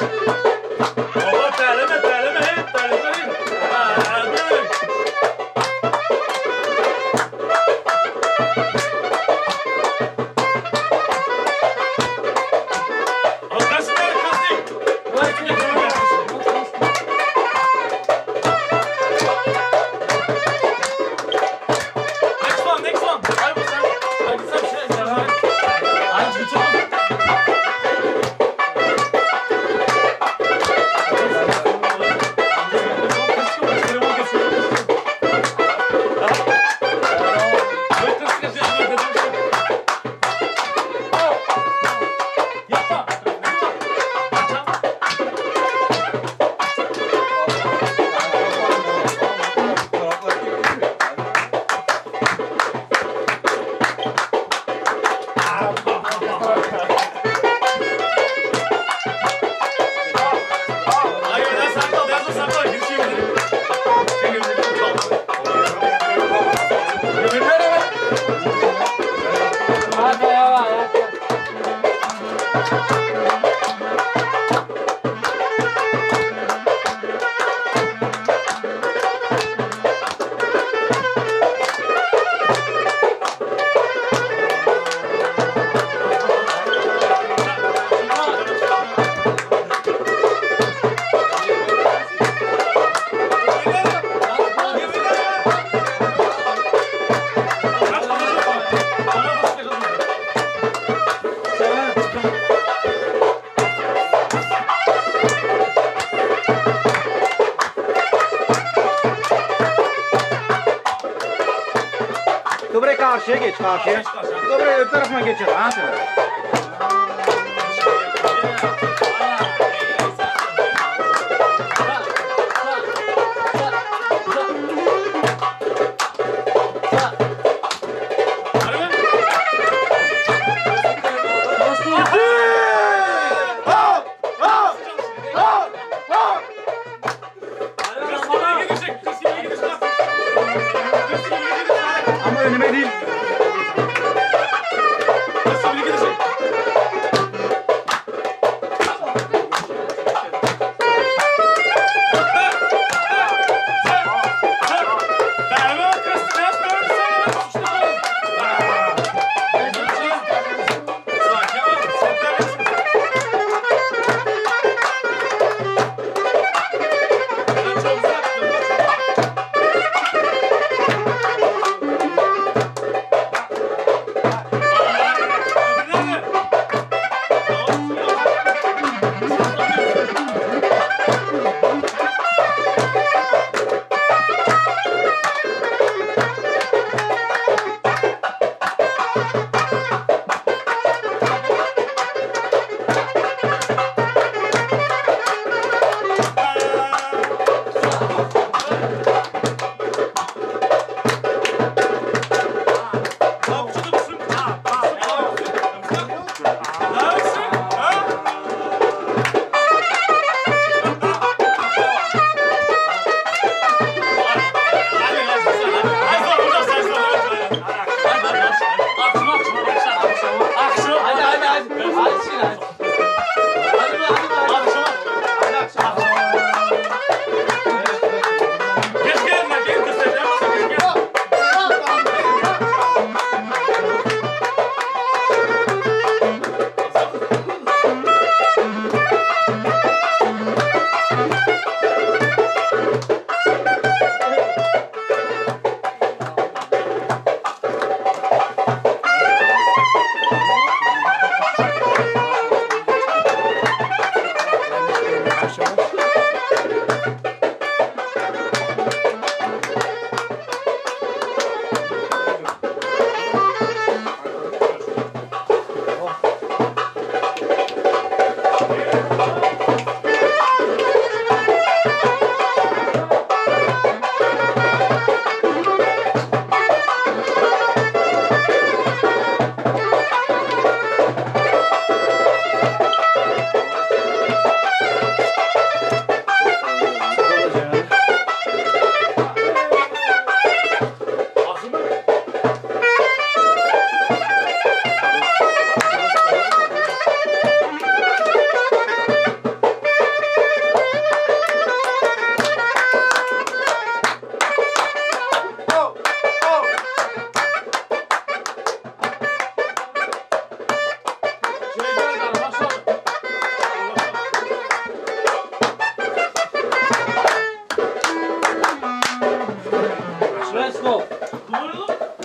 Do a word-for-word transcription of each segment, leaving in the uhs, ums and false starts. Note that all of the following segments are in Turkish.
Karşıya geç, karşıya. Buraya öbür tarafına geçelim. Ha, ama önüme değil.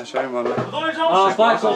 Schau mal. Ah, Falco.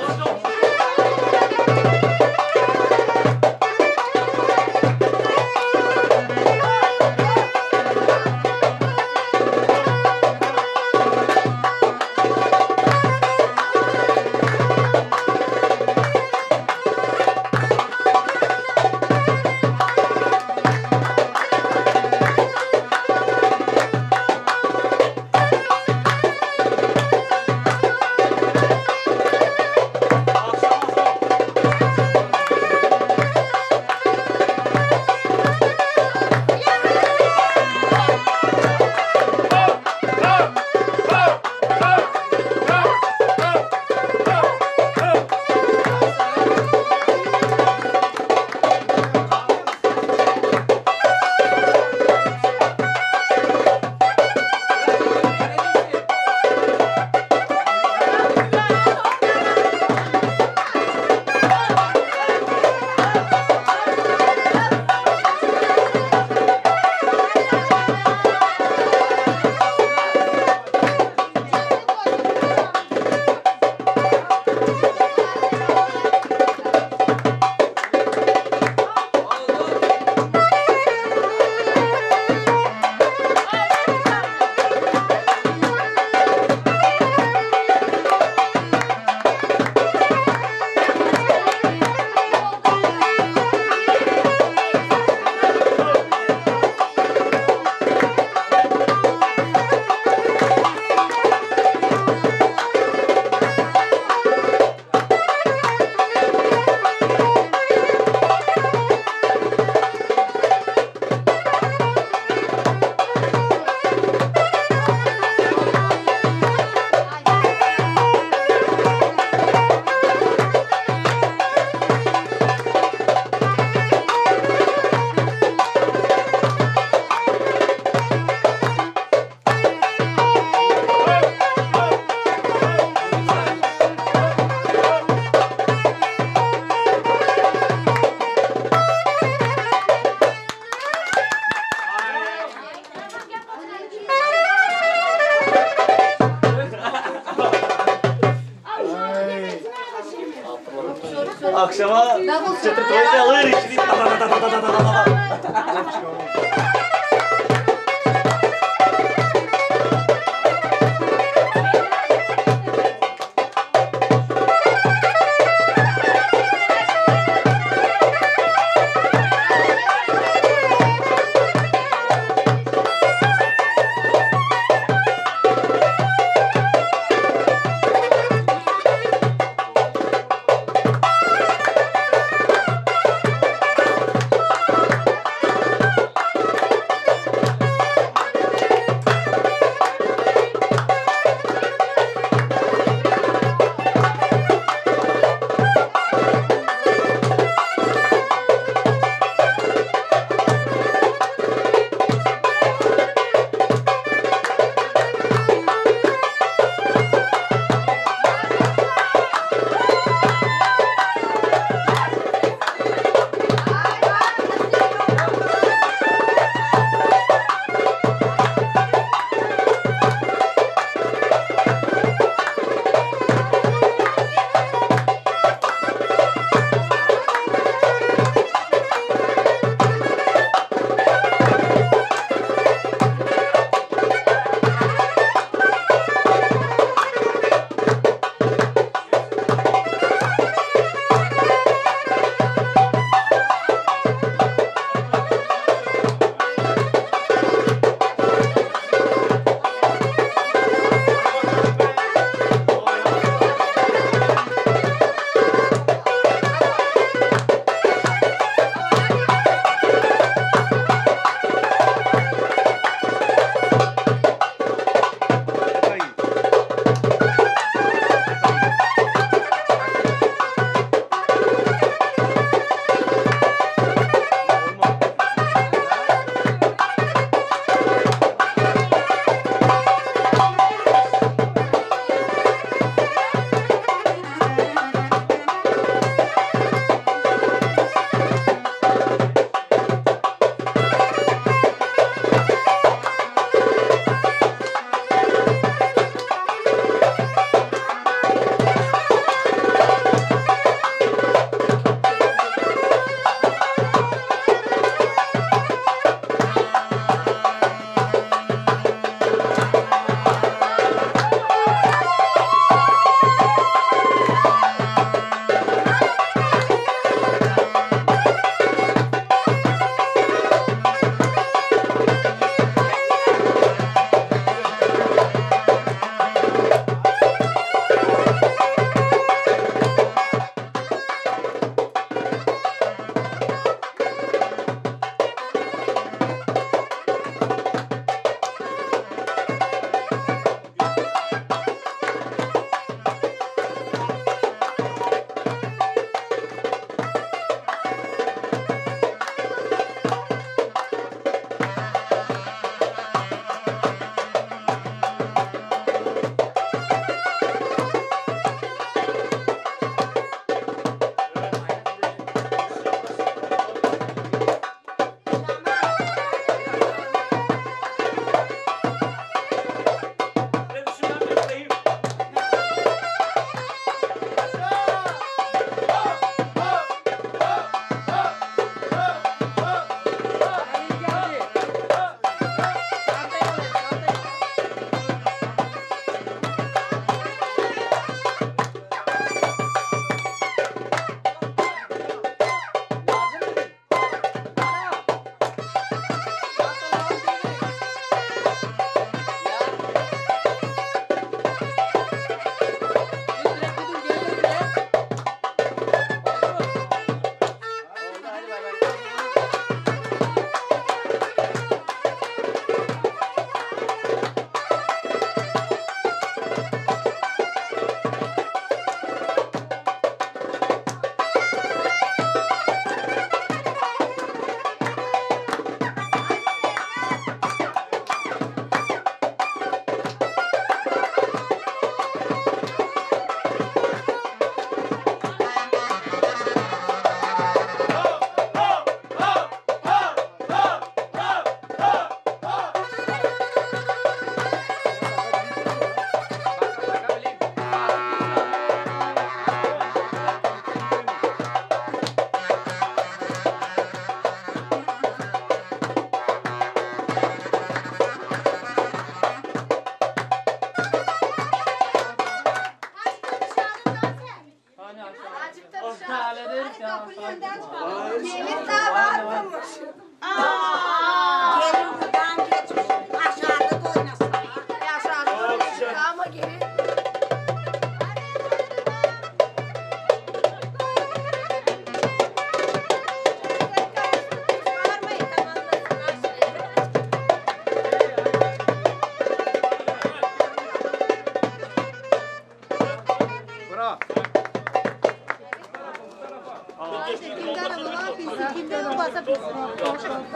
Akşama çatır tuvalete alır içini.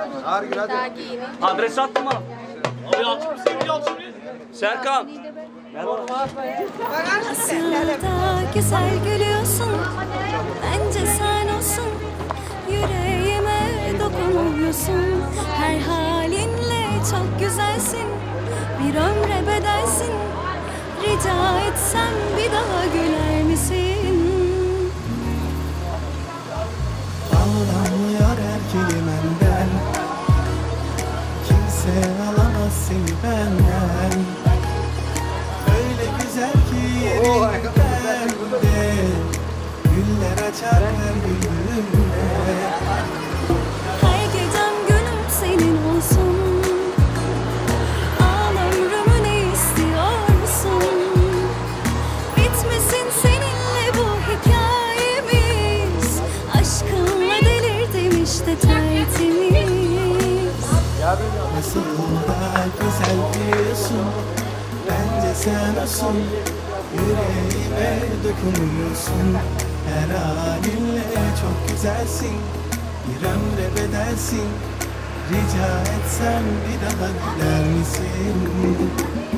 Hadi hadi. Adres attım bana. Abi al şimdi, al şimdi. Serkan. Aslında güzel gülüyorsun, bence sen olsun. Yüreğime dokunuyorsun, her halinle çok güzelsin. Bir ömre bedelsin, rica etsem bir daha güler misin? Ağlamıyor her kelimenden, kimse alamaz seni benden. Öyle güzel ki yerinden de güller açar her güldüğümde. Her gecem gönlüm senin olsun, al ömrümü ne istiyorsun? Bitmesin seninle bu hikayemiz, aşkınla delirdim işte tertemiz. Nasıl da güzel biliyorsun, bence sen olsun. Yüreğime dokunuyorsun, her halinle çok güzelsin. Bir ömre bedelsin, rica etsem bir daha güler misin?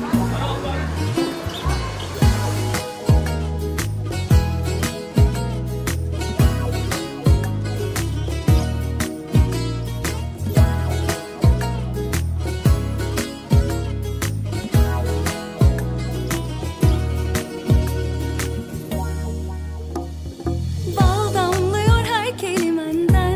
Bal damlıyor her kelimenden,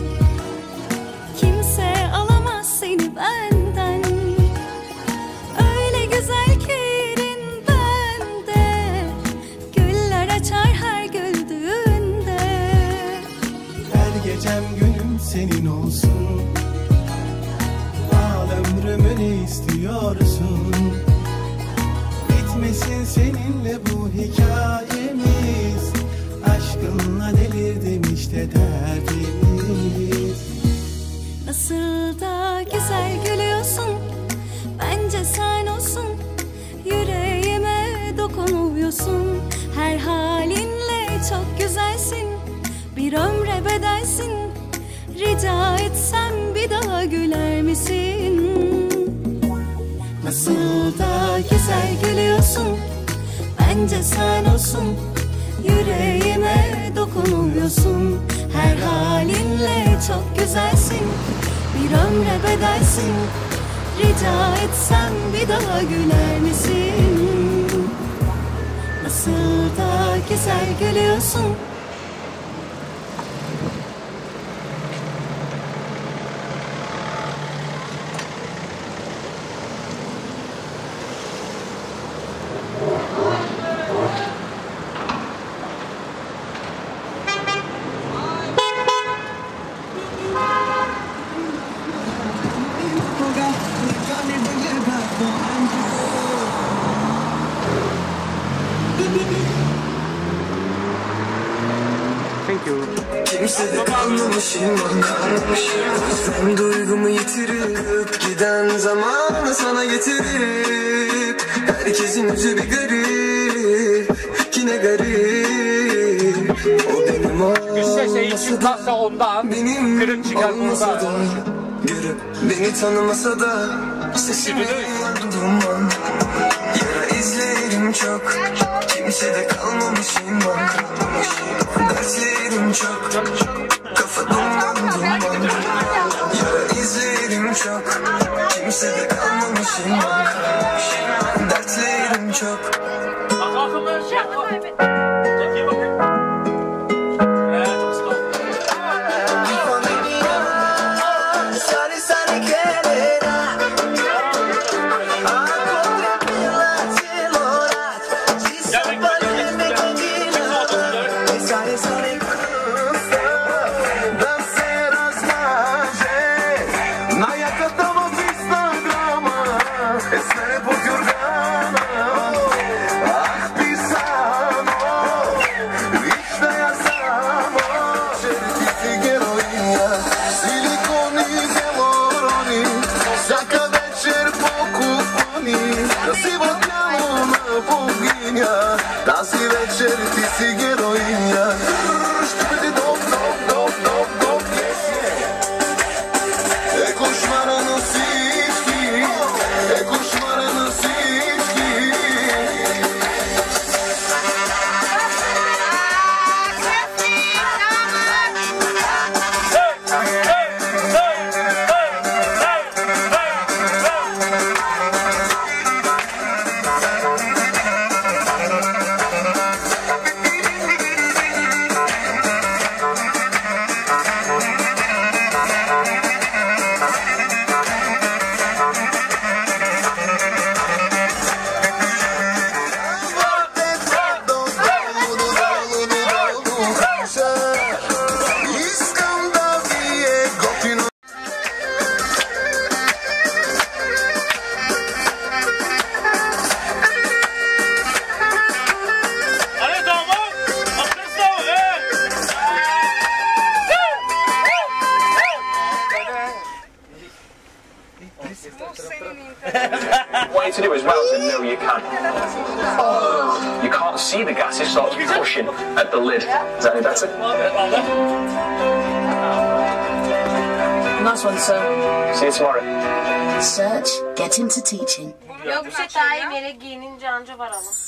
kimse alamaz seni benden. Öyle güzel ki yerin bende, güller açar her güldüğünde. Her gecem günüm senin olsun, al ömrümü ne istiyorsun? Bitmesin seninle bu hikayemiz, aşkınla delirdim işte tertemiz. Nasıl da güzel gülüyorsun, bence sen olsun. Yüreğime dokunuyorsun, her halinle çok güzelsin. Bir ömre bedelsin, rica etsem bir daha güler misin? Nasıl da güzel gülüyorsun, bence sen olsun. Yüreğime dokunuyorsun, her halinle çok güzelsin. Bir ömre bedelsin, rica etsem bir daha güler misin? Nasıl da güzel gülüyorsun. Thank you. Kimsede kalmamışım, ben duygumu yitirip giden zamanı sana getirip herkesin yüzü bir garip, yine garip. O benim olmasa da, ondan benim kırık çıkar olmasa da, görüp beni tanımasa da sesimi duymam. Yara izlerim çok, kimsede kalmamışım ben. Dertlerim çok, kafa duman duman. Yara izlerim çok, kimsede kalmamışım ben. Dertlerim çok. Kalkın böyle şey yapma. Çekil bakayım. Eee çok sıkı. Da si večer ti si geroinja. Špiti dop, dop, dop, dop, dop, yes, yeah. What you to do as well is to know you can. Oh, you can't see the gas, it starts pushing at the lid. Is that any better? Nice one, sir. See you tomorrow. Search, get into teaching. Yok bir şey daha iyi melek giyinince anca var ama.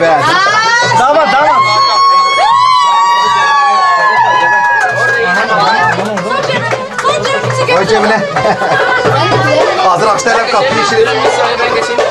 be. Damat damat. Koy cebine. Hazır akşamlar kapıyı içeri. Ben geçeyim.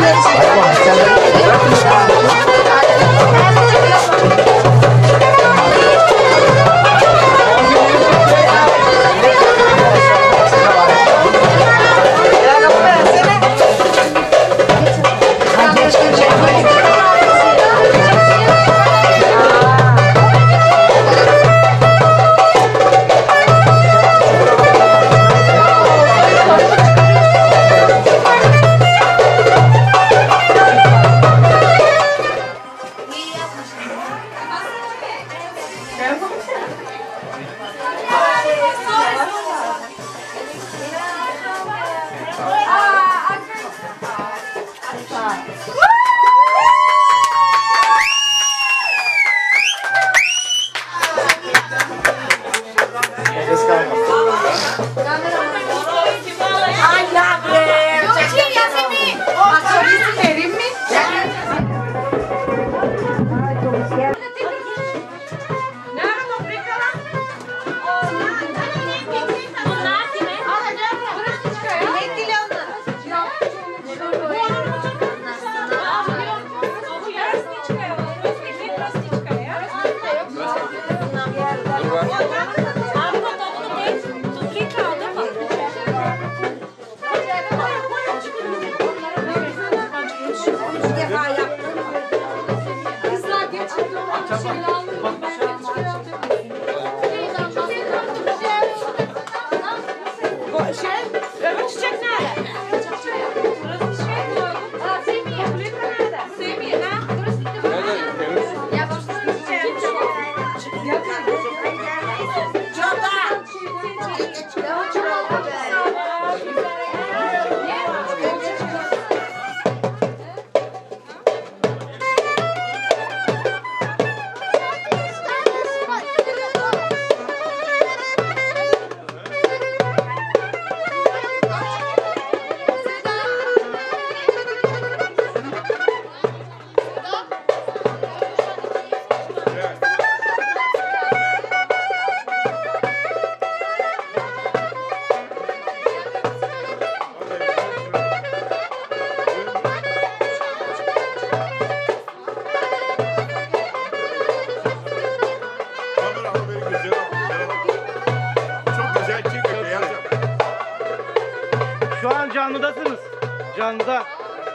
Şu an canlıdasınız. Canlıda.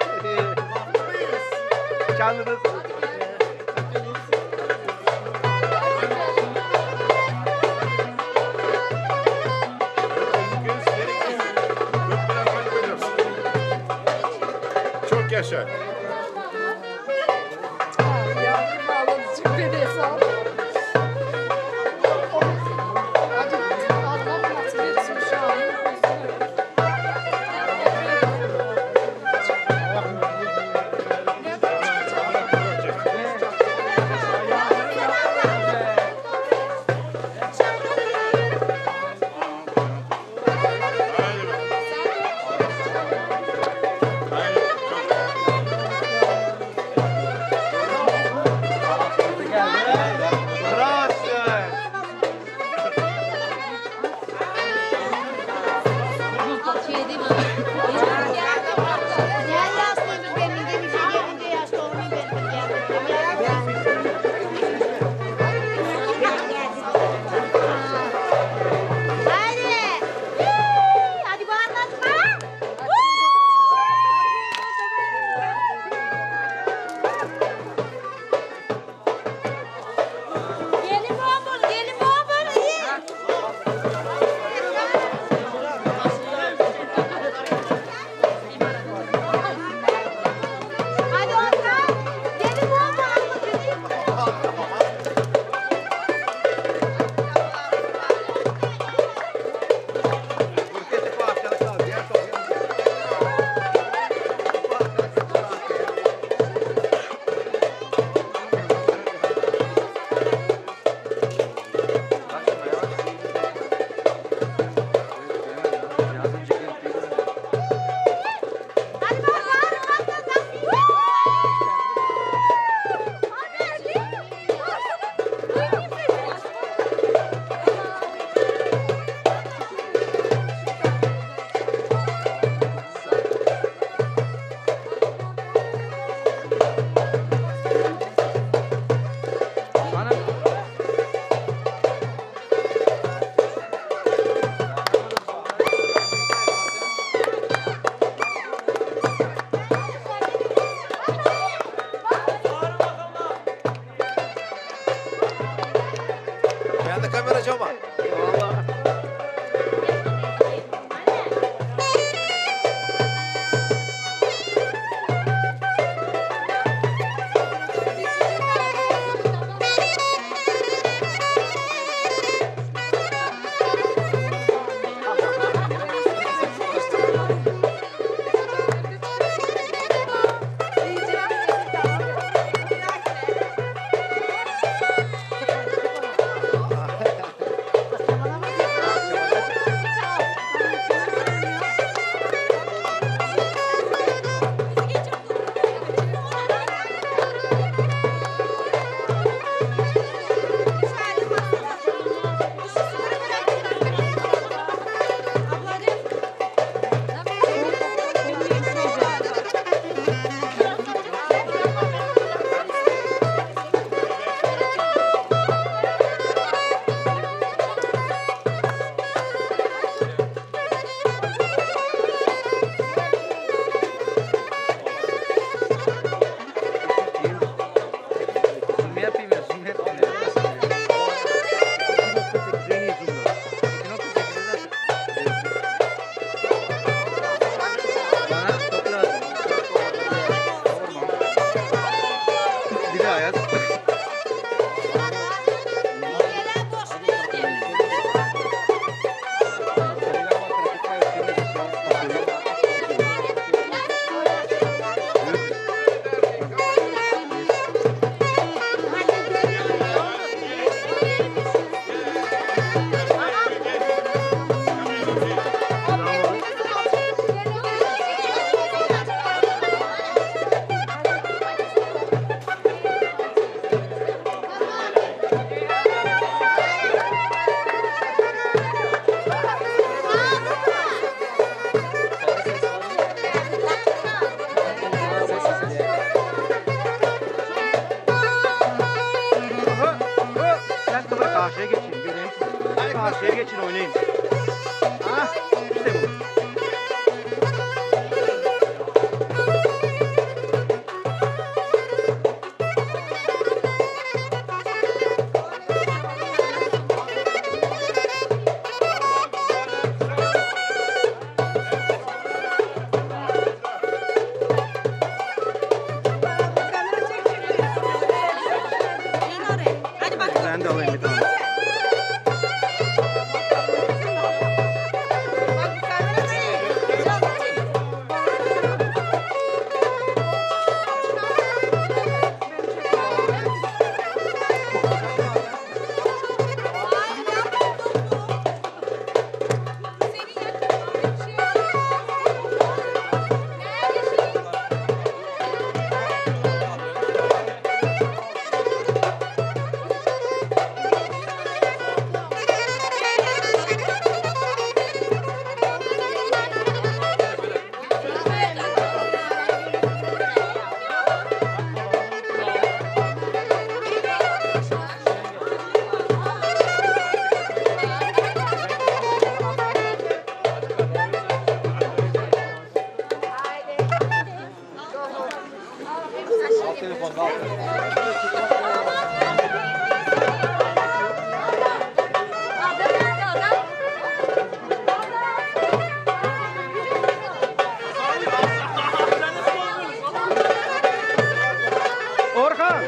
Canlıdasınız. Çok yaşa. Karşıya geçin oynayın. Ha, işte bu. Ben de alayım bir tane. Orhan!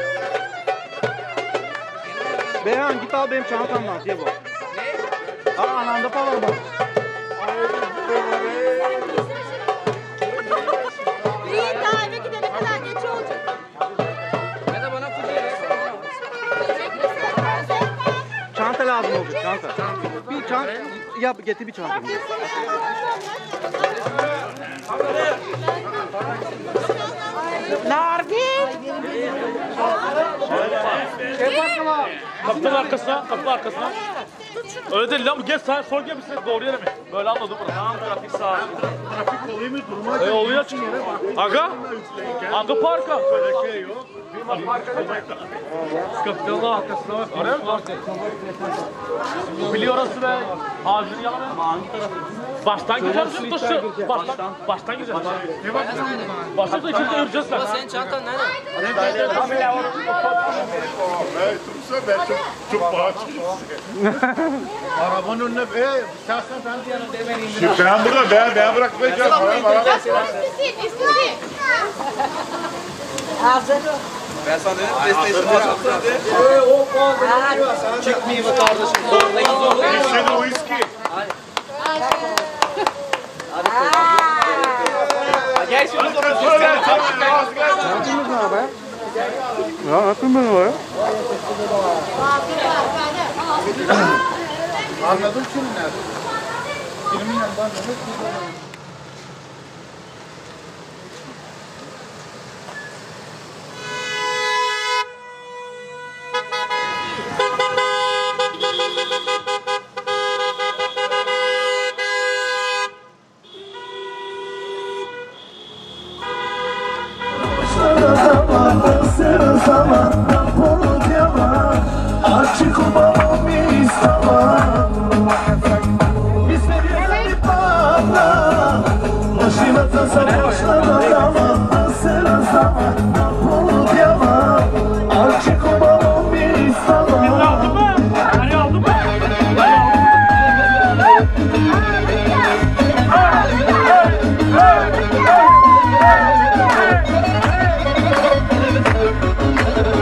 Beyhan git al benim çantamdan diye bu. Aa anamda falan var. İyi daha eve gidene kadar geç olacak. Ya da bana kucağına. Çanta lazım oldu çanta. Bir çanta yap getir bir çanta. Kapının arkasına, kapının arkasına. Öyle değil lan bu gel sağ sol gel bir doğru yere mi? Böyle anladım bunu. Tamam trafik sağ. Trafik oluyor mu durma? E oluyor çünkü. Aga? Aga parka. Kapının arkasına bak. Oraya mı? Biliyor orası be. Ağzını yalama. Baştan gireceğiz mi taşı? Baştan, baştan gireceğiz. Ne baştan? Baştan da içinde yürüyeceğiz sen. Senin çantan nerede? Ben çok çok bağış. Arabanın önüne e şahsen ben diyorum demeyin. Ben burada ben ben bırakmayacağım. Ben sana dedim PlayStation'da Eee o puan. çıkmayayım kardeşim. Zorlayın. İşte o whisky. Gel şimdi sonra. Çantamız ne abi? Ya atın beni oraya. Anladım şimdi nerede? Filmin yanından anladım. Hey!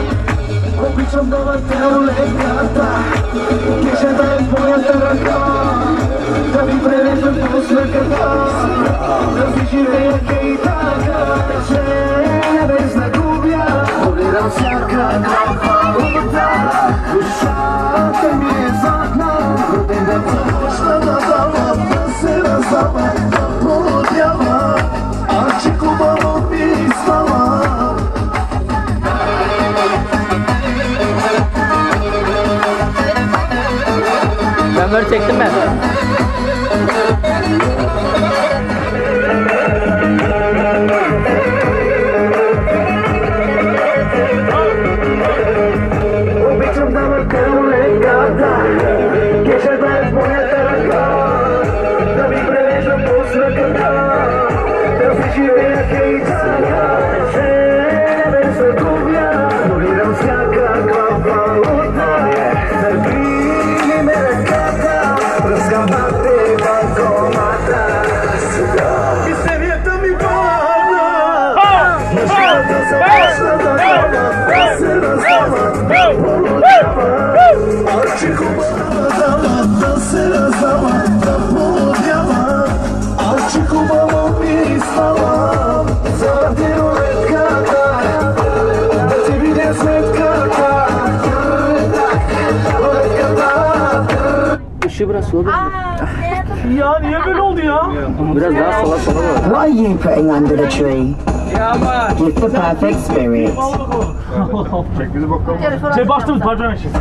Işığı biraz sola dön. Ya niye böyle oldu ya? Biraz daha sola sola doğru. What are you putting under the tree? With the perfect spirit. Çek bizi bakalım. Şey bastınız pardon şey.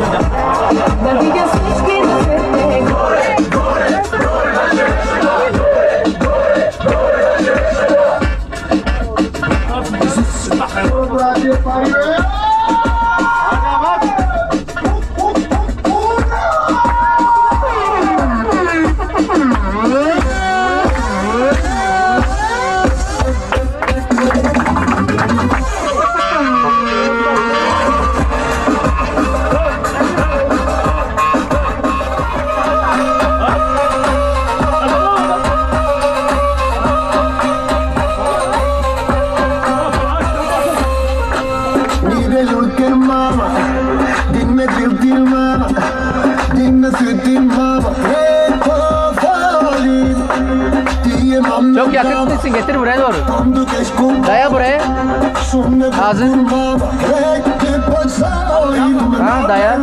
Çok yakın değilsin, getir buraya doğru. Daya buraya. Ağzı. Ha daya.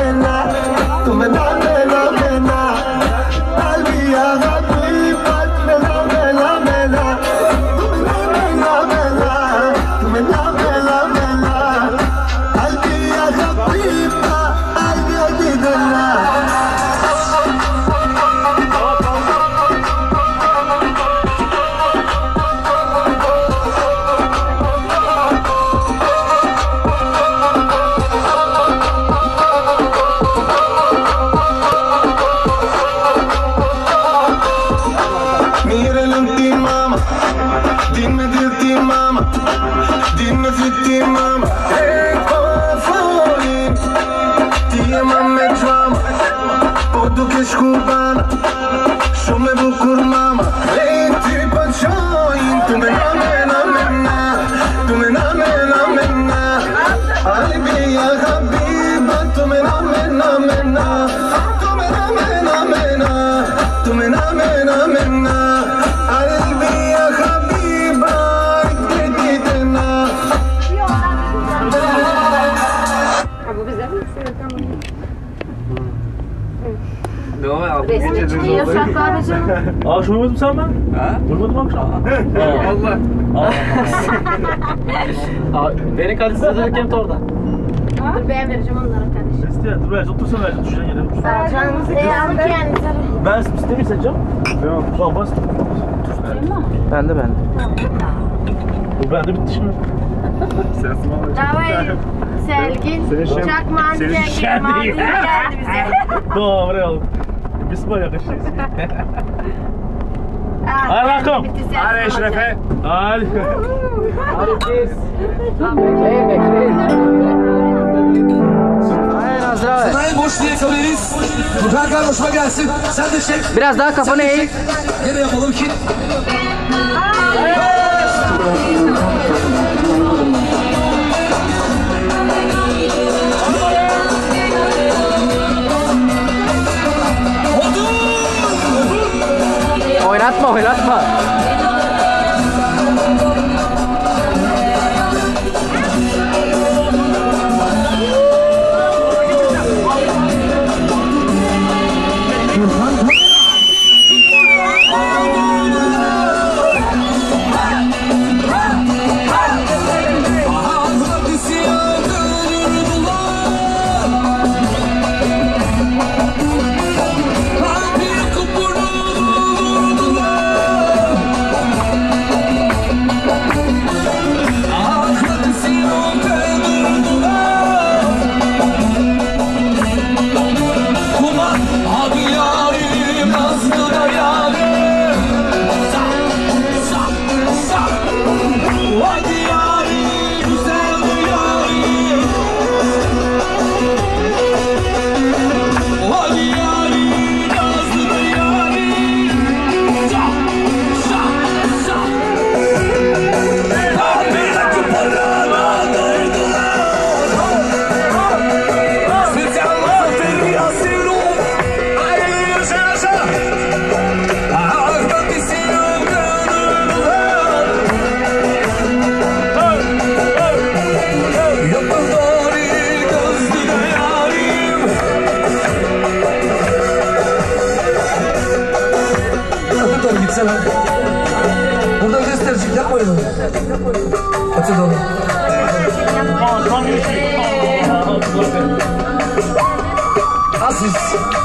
Resmi çıkıyor şartlar canım. Aa şunu vurdum sen ben. Ha? Vurmadım akşam. Allah. Allah. Beni kadısı hazırlıkken orada. Dur ben vereceğim onlara kardeşim. İsteye dur ver otursun ver düşeceğin yere. Canımızı kıyalım kendisi. Ben istemi seçeceğim. Yok. Tamam bas. Ben de ben de. Bu bende bitti şimdi. Davay Selgin, Çakman, Selgin, Mağdur geldi bize. Tamam buraya alalım. Biz bayağı kaçıyız. Hadi bakalım. Hadi Eşref'e. Hadi. Hadi biz. Bekleyin bekleyin. Hayır Azra abi. Sırayı boş diye kabul ederiz. Tutarkan hoşuma gelsin. Sen de çek. Biraz daha kafanı eğ. Gene yapalım ki. Oynatma oynatma. Aziz.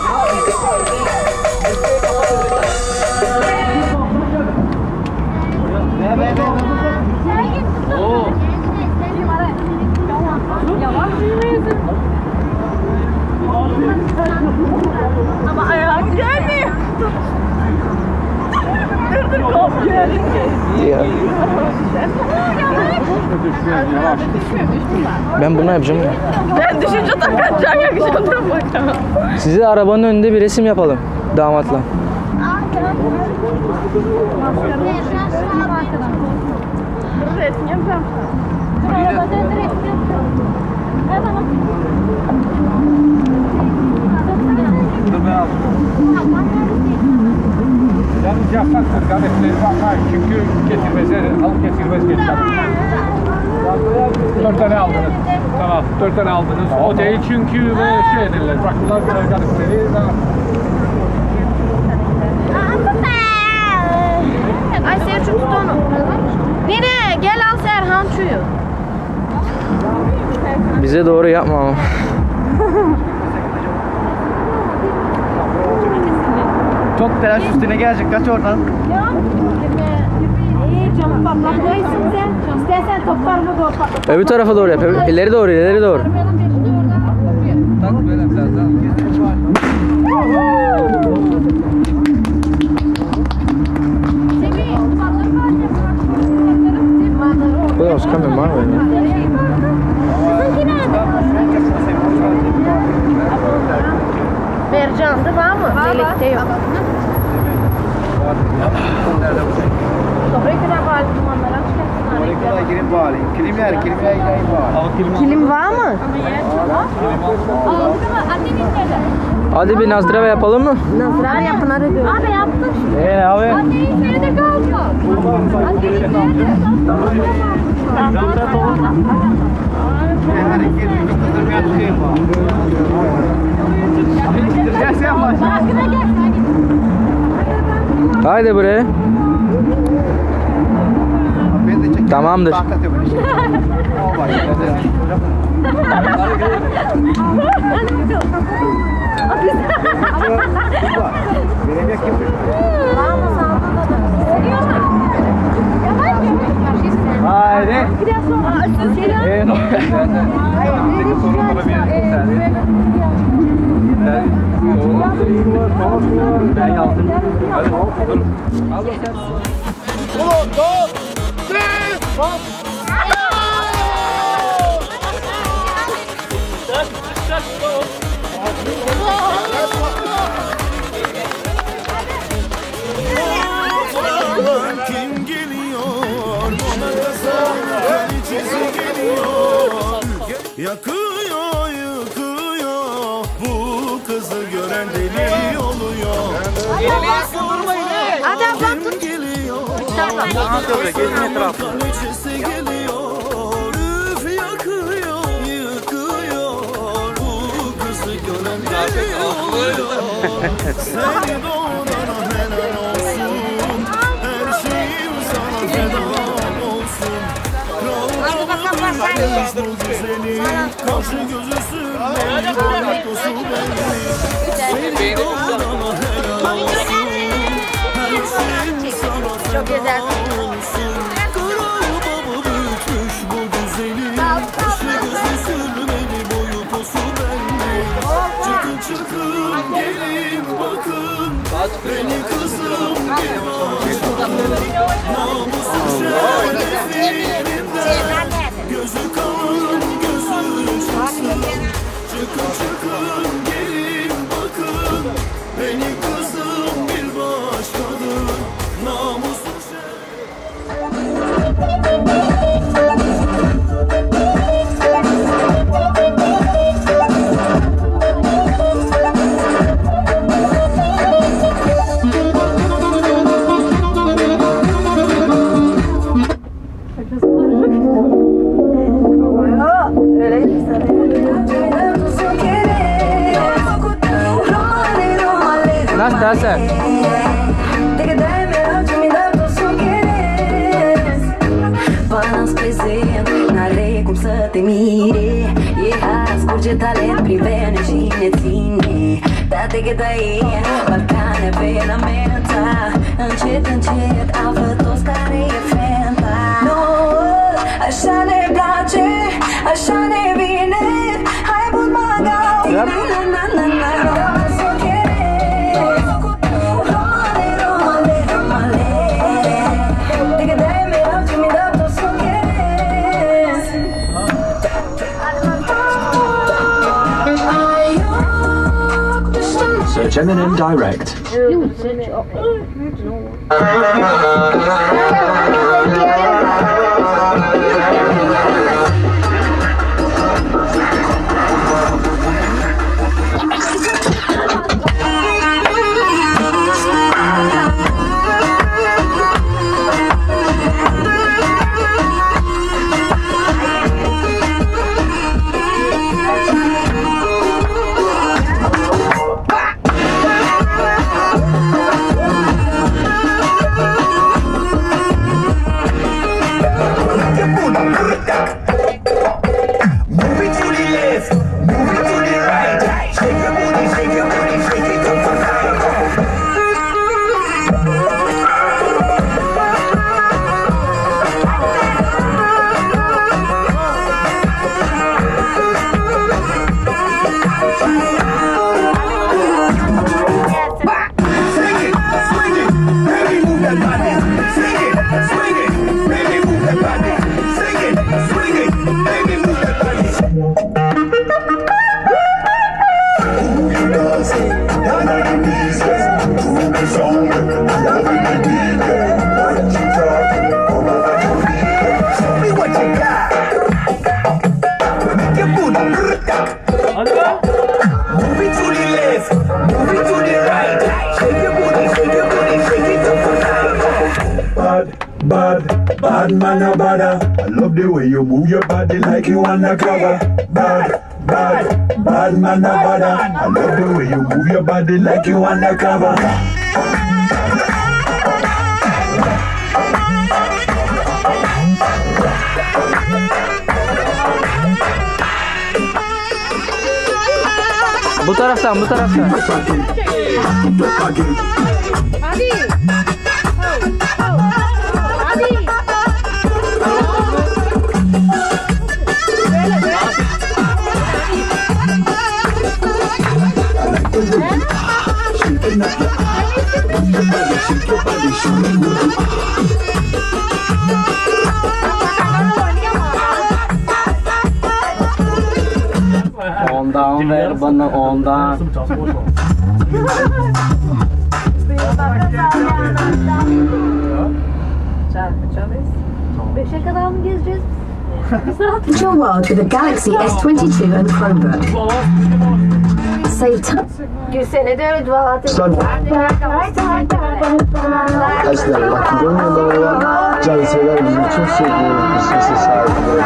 Ama ayağım gelmiyor. Dur dur kop gelin. Ben bunu yapacağım ya. Ben düşünce takacağım yakacağım dur bakalım. Size arabanın önünde bir resim yapalım damatla. Resim yapacağım. Arabada resim yapacağım. Dur ben aldım. Yalnız yapsak kardeşleri bakar çünkü getirmezler, alıp getirmez geçer. Dört tane aldınız. Tamam, dört tane aldınız. O değil çünkü şey ederler, bırakırlar kardeşleri. Ay Serçuk tut onu. Nene gel al Serhan çuyu. Bize doğru yapma ama. Çok telaş üstüne gelecek, kaç oradan. İyi canım patlatmayısın sen. İstersen toplarını doğru patlat. Öbür tarafa doğru yap. İleri doğru, ileri doğru. Tak böyle zaten. Bu da Oscar mı var mı? Mercan'da var mı? Melek'te yok. Dobrayı kadar var dumanlara çıkarsın. Oraya kadar girin bari. Kilim yer, kilim yer yayın bari. Kilim var mı? Hadi bir Nazdrave yapalım mı? Nazdrave yapın hadi diyor. Abi yaptık. Eee abi? Anneyi nerede kaldı? Anneyi nerede? Hadi girin, kızdırmaya tutayım bari. Gel sen başla. Haydi buraya. Tamamdır. Haydi. Ben yazdım. Hadi dur. Al sen. Ulan dur. Kim geliyor? Kraliçesi geliyor. Yakıyor, yıkıyor. Bu kızı gören deli oluyor. Hadi ablam tut. Kraliçesi geliyor. Üf yakıyor, yıkıyor. Bu kızı gören deli oluyor. Seni doğurana helal olsun. Her şeyim sana feda olsun. Kraldan bu güzeli. Kaşı gözü sürmeli. Boyutusu belli. Seni doğurana helal olsun. Her şeyim sana feda olsun. Kral baba büyütmüş bu güzeli. Kaşı gözü sürmeli. Boyutusu belli. Çıkın çıkın gelin bakın. Beni kızım bir bakın. Namusu şerefininden. Gözü kan gözü çıksın. Çıkın çıkın gelin bakın. Beni kızım bir başkadır. Namusu mire e ascolge talent prive necine tine date che dai Balcane pe la meta încet încet află toți care e fenta nouă așa ne place așa ne vine hai bun maga na na na na so quieres romale romale romale de que dai me da mi da to so quieres Search Eminem Direct. Bad man a bada. I love the way you move your body like you undercover. Bad, bad, bad man a bada. I love the way you move your body like you undercover. Bu taraftan, bu taraftan. Hadi. Ondan ver bana ondan. Beşe kadar mı gezeceğiz? Enjoy your world with a Galaxy S twenty-two and Chromebook. Save time. Gülsene de öyle dua atın. Arkadaşlar Makedonya'da Cansever bizi çok seviyor. Bir sesi sahibi.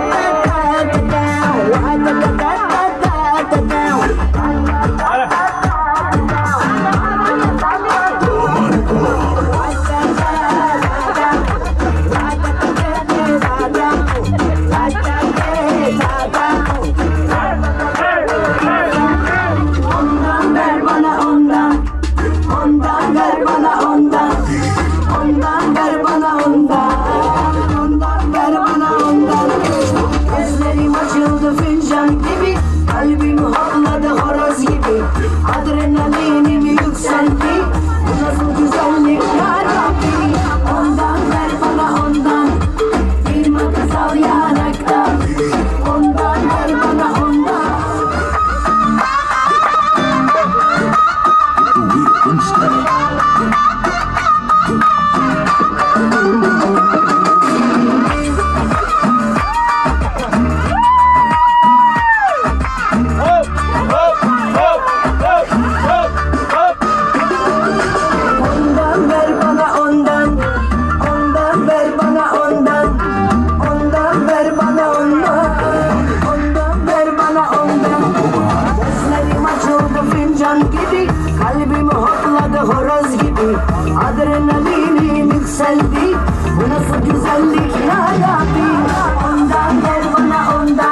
Adrenalinim yükseldi. Bu nasıl güzellik ya Rabbi. Ondan ver bana ondan.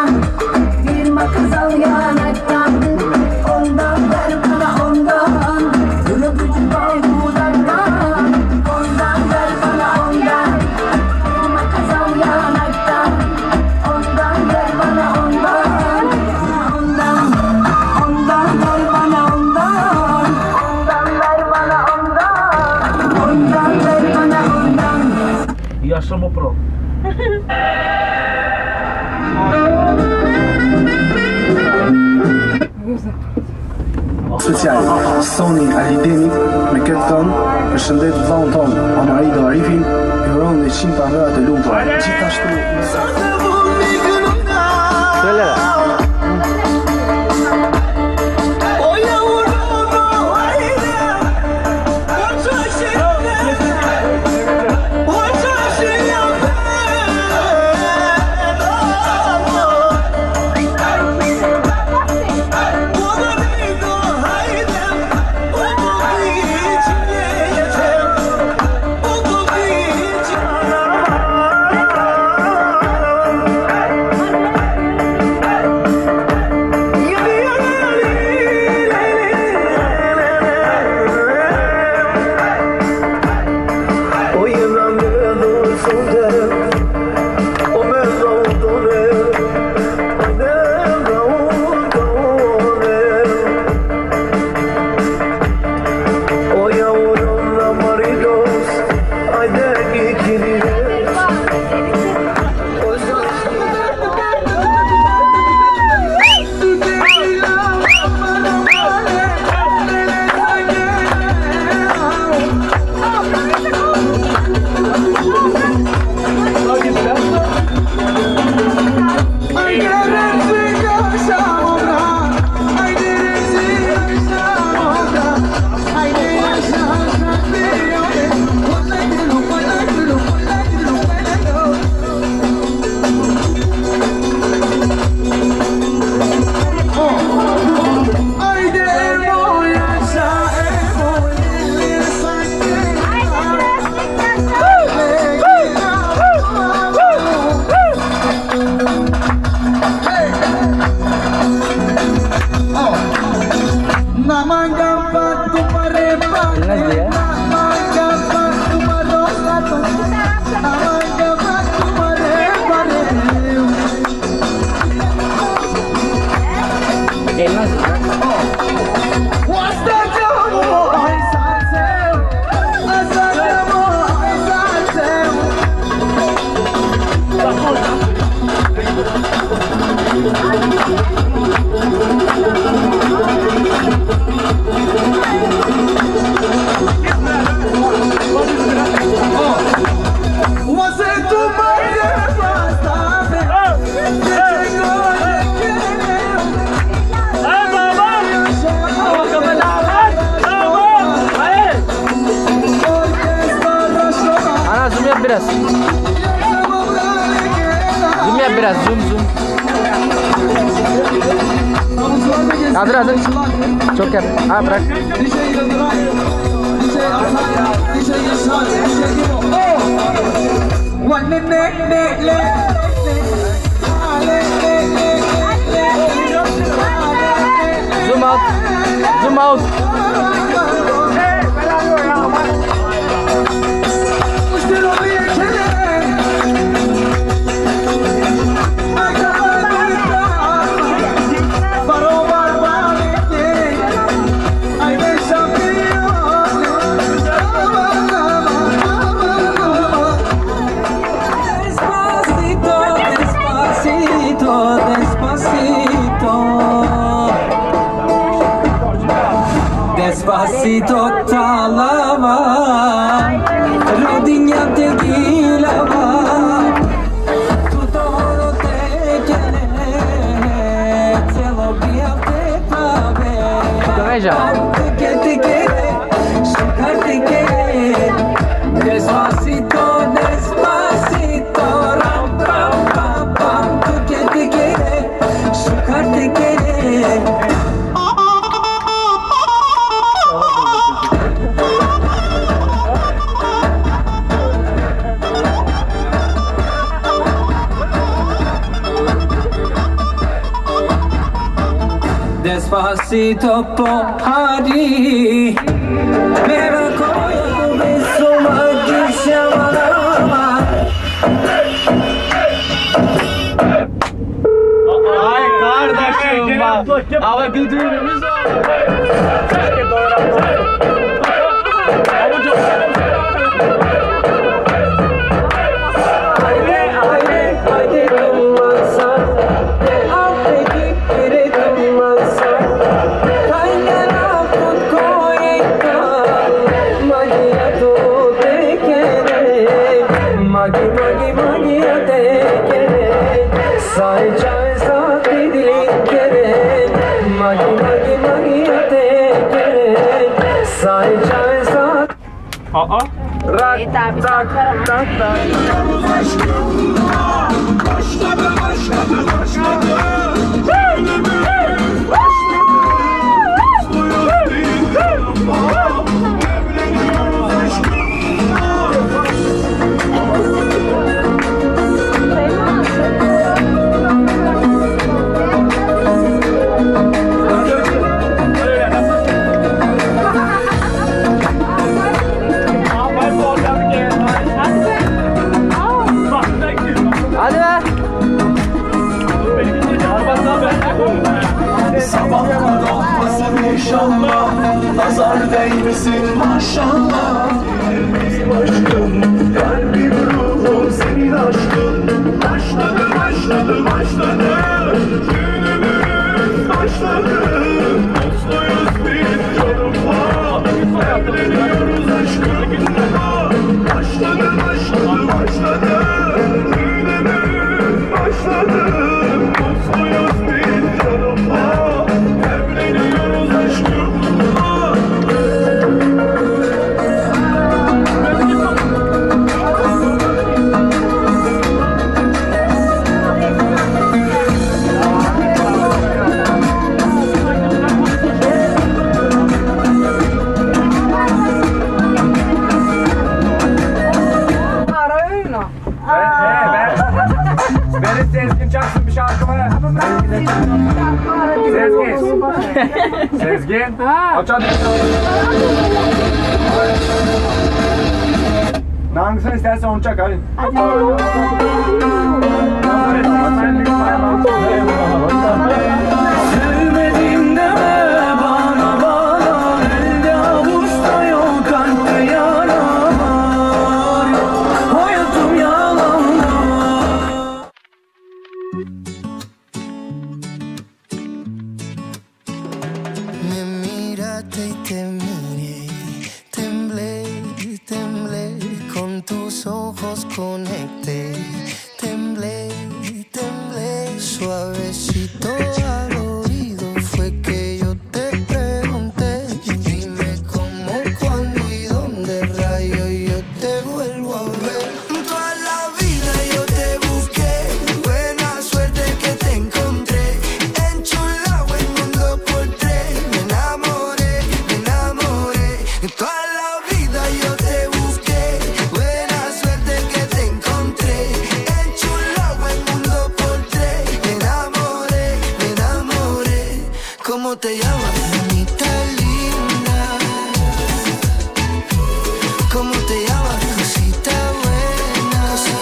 somos pro. Special, Sony Alidemi me këtë këngë, përshëndet vllahun ton, Amarido Arifin, i uron dhe qind pranëra të lumtur. Gjithashtu biraz. Zoom yap biraz, zoom zoom. Hazır hazır. Çok yap. Ha bırak. Zoom out. Zoom out. Despacito talava, rodinha te gilava, tutto te quere, te lo via te pabe. Veja. Que te quere, chocar te quere, despacito, despacito, ram pam pam pam, que te quere, chocar te quere. Despacito por hari, mera koi beso magi shawarama. Ay kardeşim bak. Ama bir düğünümüz var. Keşke doyuramam. te querer, sai chai sa te dil querer, magi magi magi te querer, sai chai sa. Aa. Rak tak tak tak tak. Başladı başladı başladı. Sabahlar olmasın inşallah, nazar değmesin maşallah. Benim aşkım, kalbim ruhum senin aşkın. Başladı başladı başladı, düğünümüz başladı. Mutluyuz biz canımla, evleniyoruz aşkım. Başladı başladı başladı, düğünümüz başladı. Mutluyuz biz canımla, evleniyoruz aşkımla. Benim Sezgin çalsın bir şarkımı. Sezgin. Sezgin. Aç hadi. Hangisini istersen onu çak hadi. Sevmedim deme bana bana, elde avuçta yok kalpte yara var. Hayatım yalanlar. Me miraste y te miré, temblé, temblé, con tus ojos conecté, temblé, temblé, suavecito al oído fue que yo te pregunté, dime cómo, cuándo y dónde rayo yo te vuelvo a ver. Toda la vida yo te busqué, buena suerte que te encontré, enchulado el mundo por tres, me enamoré, me enamoré. Toda la vida yo te busqué, buena suerte que te encontré, enchulado el mundo por tres, me enamoré, me enamoré. ¿Cómo te llamas, mamita linda? ¿Cómo te llamas, cosita buena?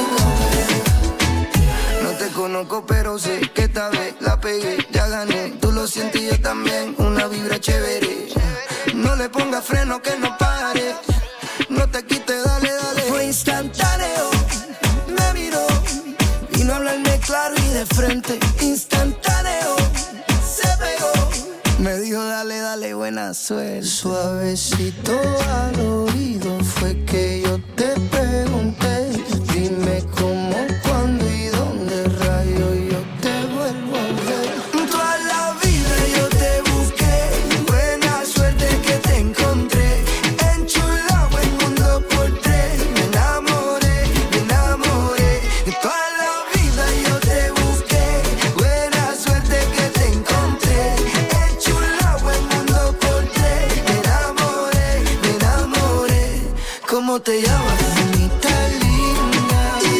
No te conozco pero sé que esta vez la pegué, ya gané, tú lo sientes y yo también, una vibra chévere. No le pongas freno que no pare, no te quites, dale, dale. Fue instantáneo, me miró, vino a hablarme claro y de frente, instantáneo, se pegó. Me dijo dale, dale, buena suerte. Suavecito al oído fue que yo te pregunté, dime cómo, cuándo y dónde rayo yo te vuelvo a ver. Toda la vida yo te busqué, buena suerte que te encontré, enchulado el mundo por tres, me enamoré, me enamoré. Toda la vida yo te busqué, buena suerte que te encontré, enchulado el mundo por tres, me enamoré, me enamoré. ¿Cómo te llamas, mamita linda?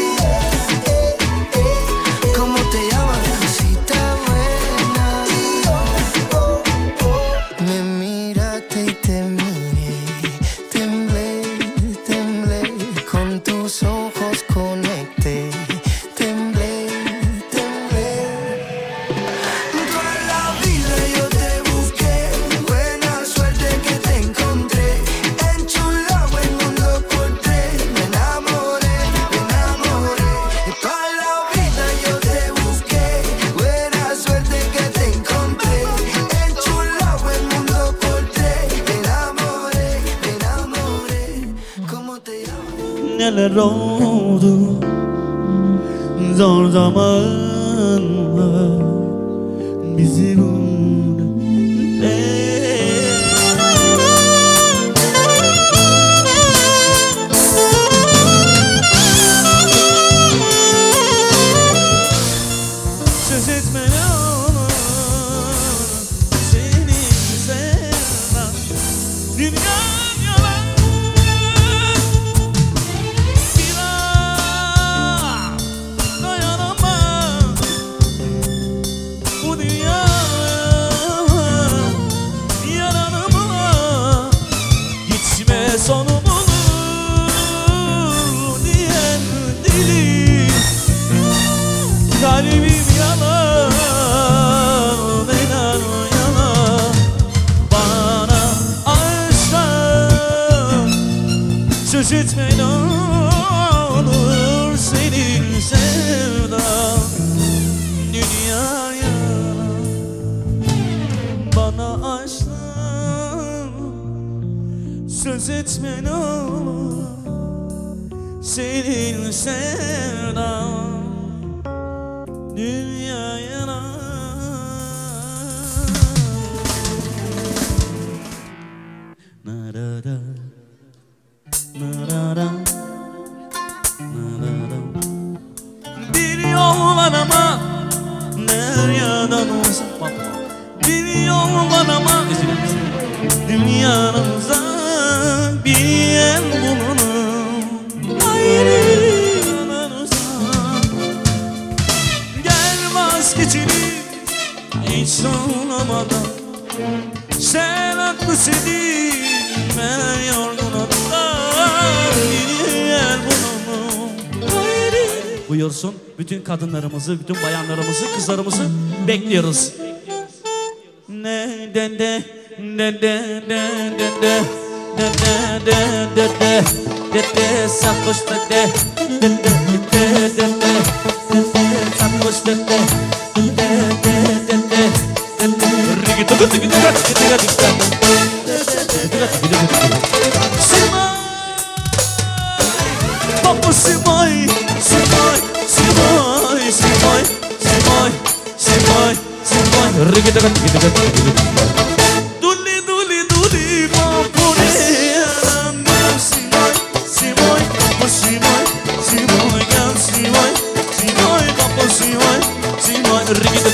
¿Cómo te llamas, cosita buena? Me miraste y te miré, temblé, temblé, con tus ojos conecté, temblé, temblé. Toda la vida yo te busqué, buena suerte que te encontré, enchulado el mundo por tres, me enamoré, me enamoré. Toda la vida yo te busqué, buena suerte que te encontré, enchulado el mundo por tres, me enamoré, me enamoré. ¿Cómo te llamas? Neler oldu zor zamanlar bizi buldu. Söz etme ne olur seni sevmem. Dünya yalan bir an dayanamam. Bu dünya yalanıma gitme sonum olur diyen dili. Kalbim yalan, inan yalan. Bana aşktan söz etme ne olur senin sevdan. Dünya yalan. Bana aşktan söz etme ne olur senin sevdan. Dünya yalan. Narara, narara, narara. Bir yollar ama nereden olsa bir yollar ama dünyanımıza bir yer bulunur. Ayrı vazgeçelim hiç sorulamadan. Sen haklısın ben yorgun adam. Bir yer bulunur. Buyursun bütün kadınlarımızı, bütün bayanlarımızı, kızlarımızı bekliyoruz. Ne de de de de de de de de de de de de de sakmışta de de de de de de sakmışta de de de de de rigito rigito rigito Simay Papa Simay Simay Simay Simay Simay Simay Simay rigito rigito Duli duli duli papone Simay Simay Papa Simay Simay gel Simay Simay Papa Simay Simay rigito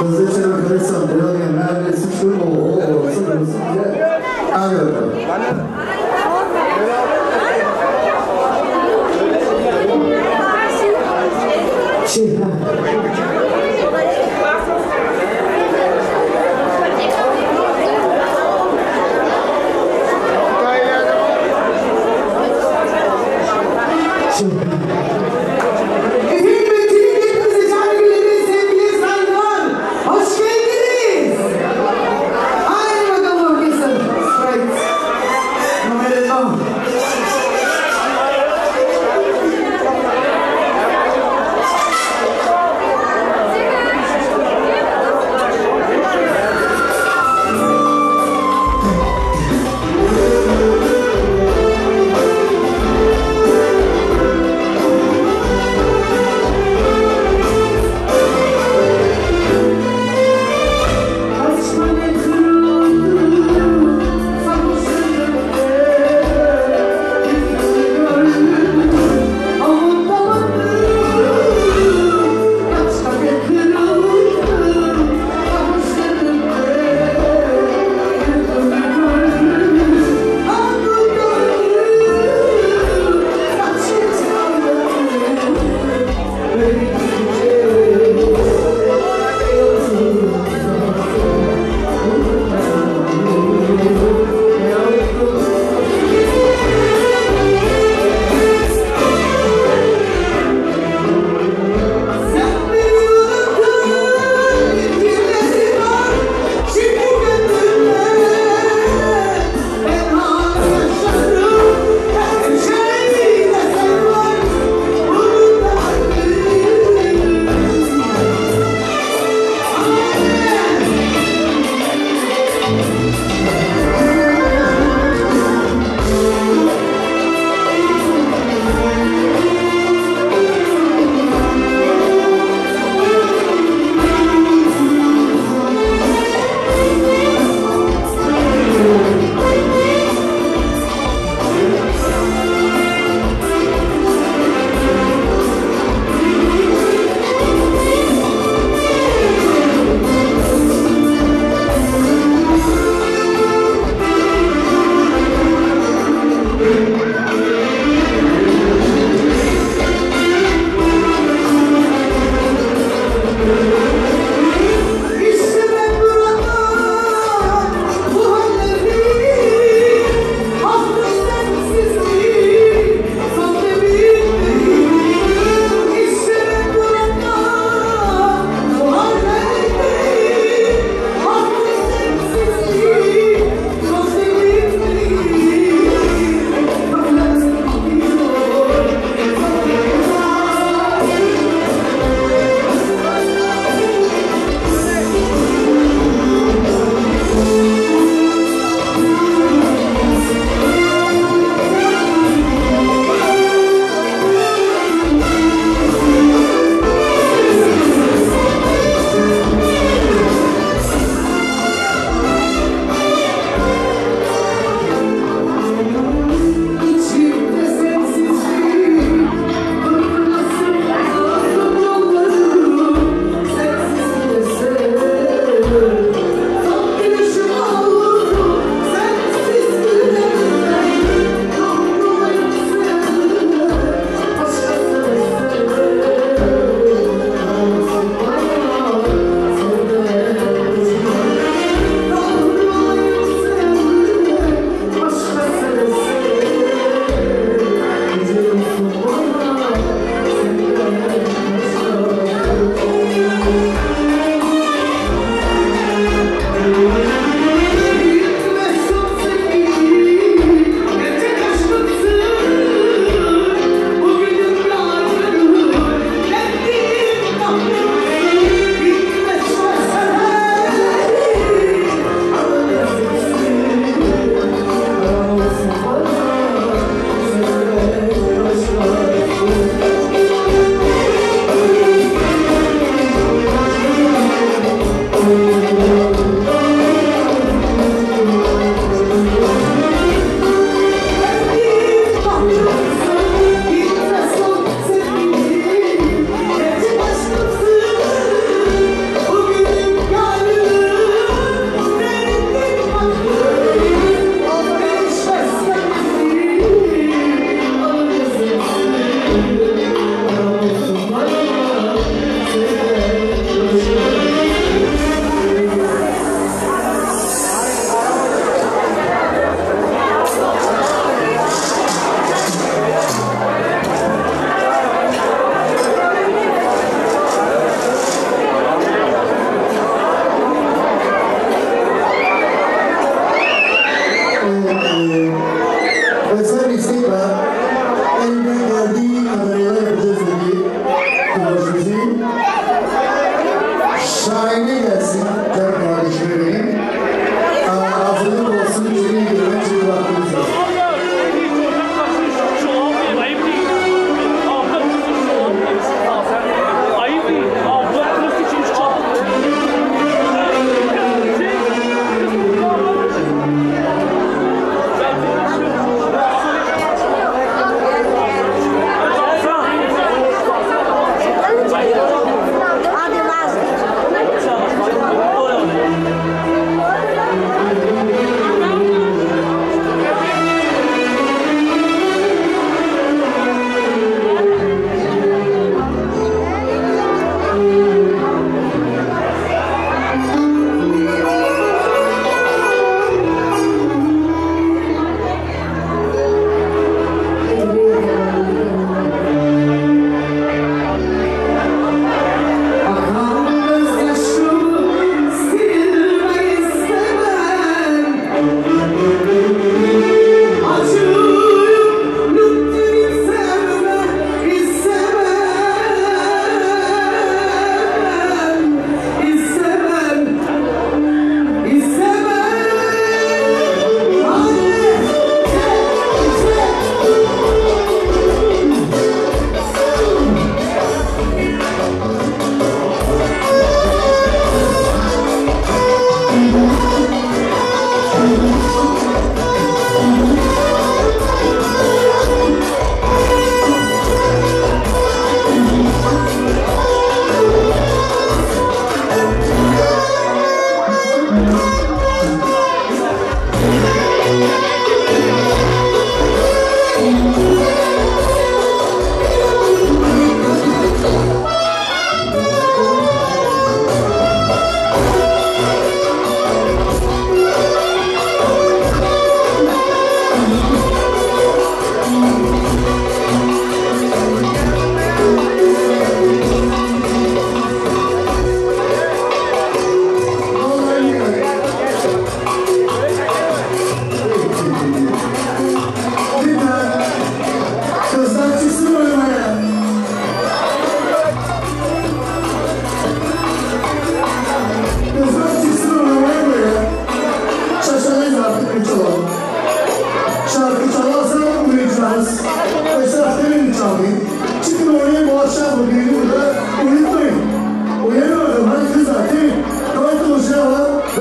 Sözleşme arkadaşlar, Belediye Merkezi Suçlu o o sınırlısı diye ağırlıyorum. Şey,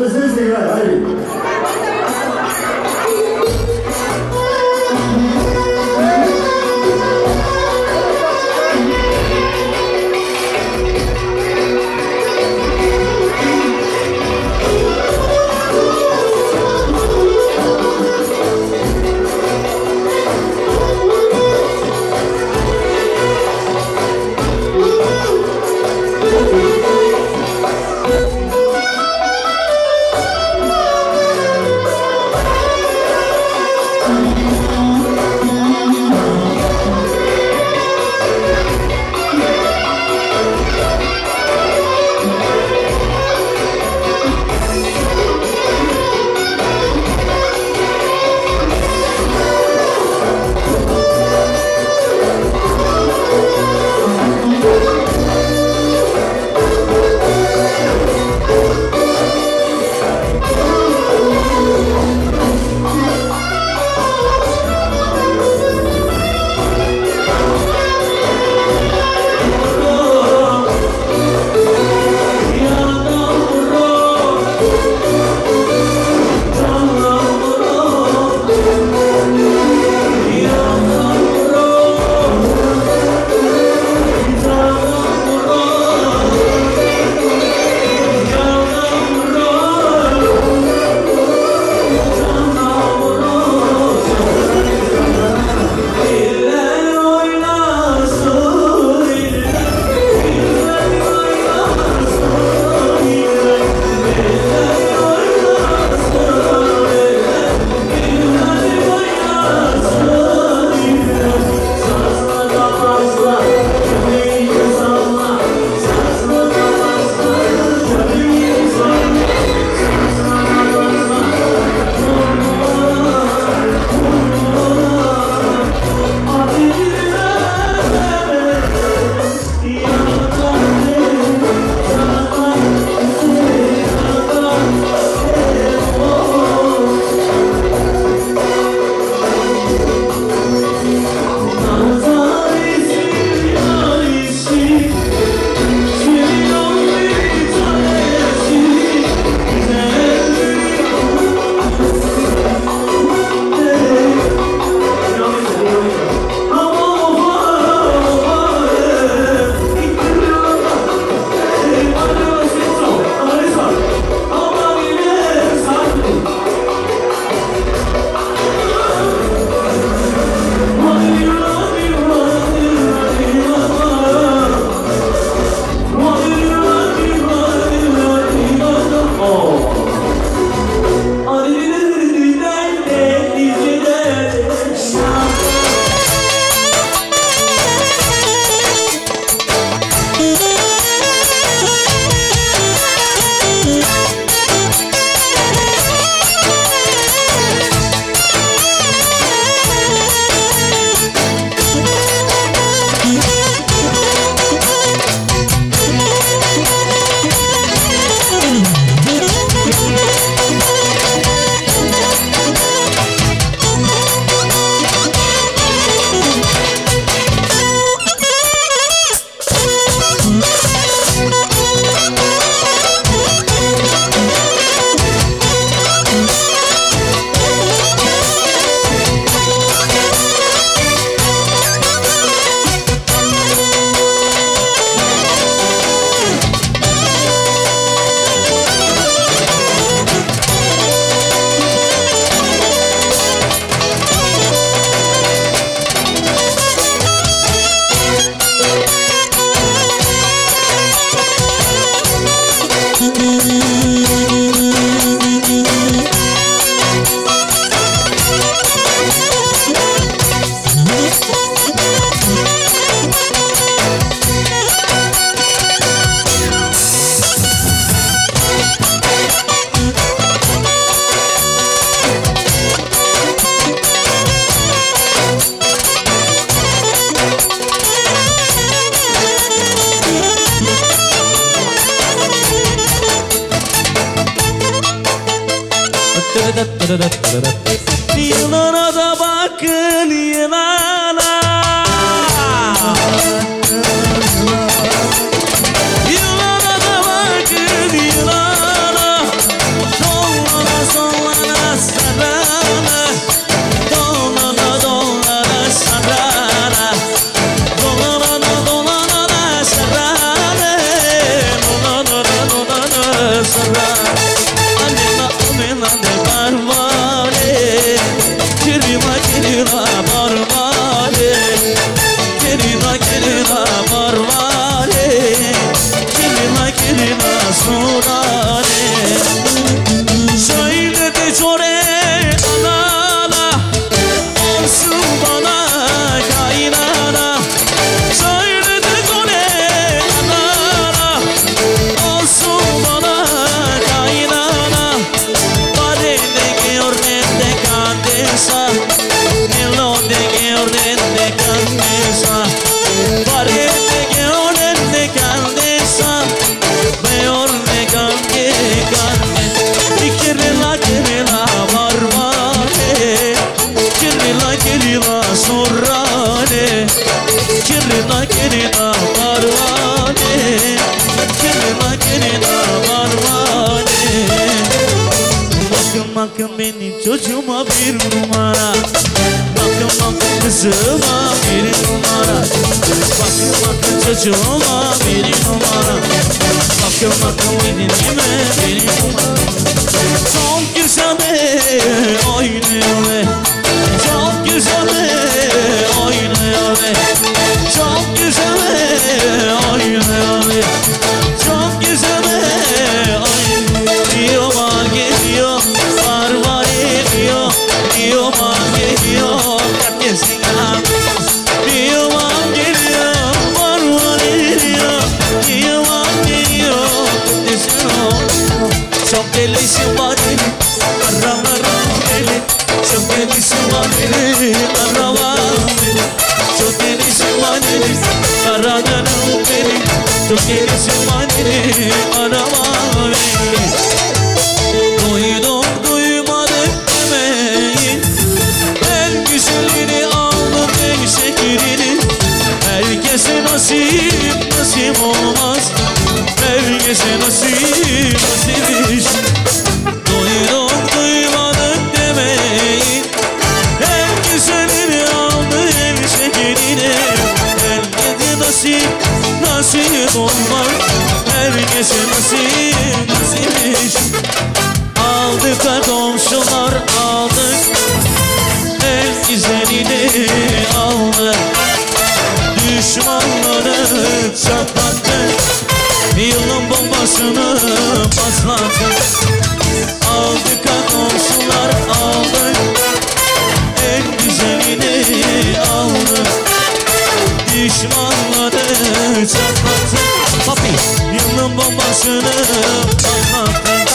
Hızlı hızlı ver hadi. Yıllara da bakın yılana, yılana da bakın yılana. benim çocuğuma bir numara. Bakın bakın kızıma bir numara. Bakın bakın çocuğuma bir numara. Bakın bakın bedenime bir numara. Çok güzel oynuyor ve çok güzel oynuyor ve çok güzel oynuyor ve çok güzel oynuyor. Diyorma geliyor, var var ediyor. Diyorma geliyor, herkesin abi. Diyorma geliyor, var var ediyor. Diyorma geliyor, herkesin abi. Çok delisin var eli, aram aram eli. Çok delisin var eli, aram aram eli. Çok delisin var eli, aram aram eli. Çok delisin var eli, aram aram eli. Duydum duymadım demeyin. En güzelini aldım en şekerini. Herkese nasip nasip olmaz. Herkese nasip nasipmiş. Duydum duymadım demeyin. En güzelini aldım en şekerini. Herkese nasip nasip olmaz. Herkese nasip nasipmiş. Aldık da komşular aldık. En güzelini aldık. Düşmanları çatlattık. Yılın bombasını patlattık. Aldık da komşular aldık. En güzelini aldık. Düşmanları çatlattık. Papi yılın bombasını patlattık.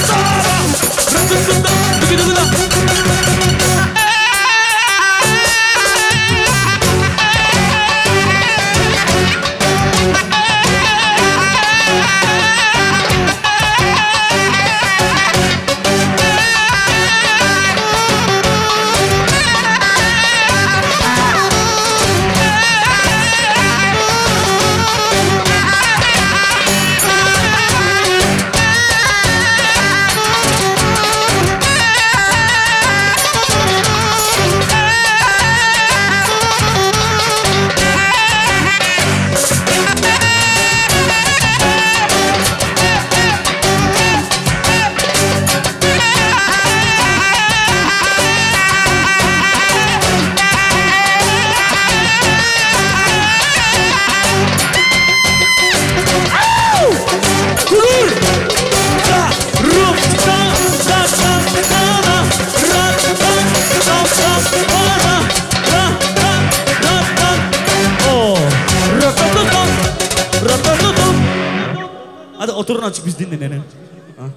Hadi oturun açık biz dinlenelim. Ha.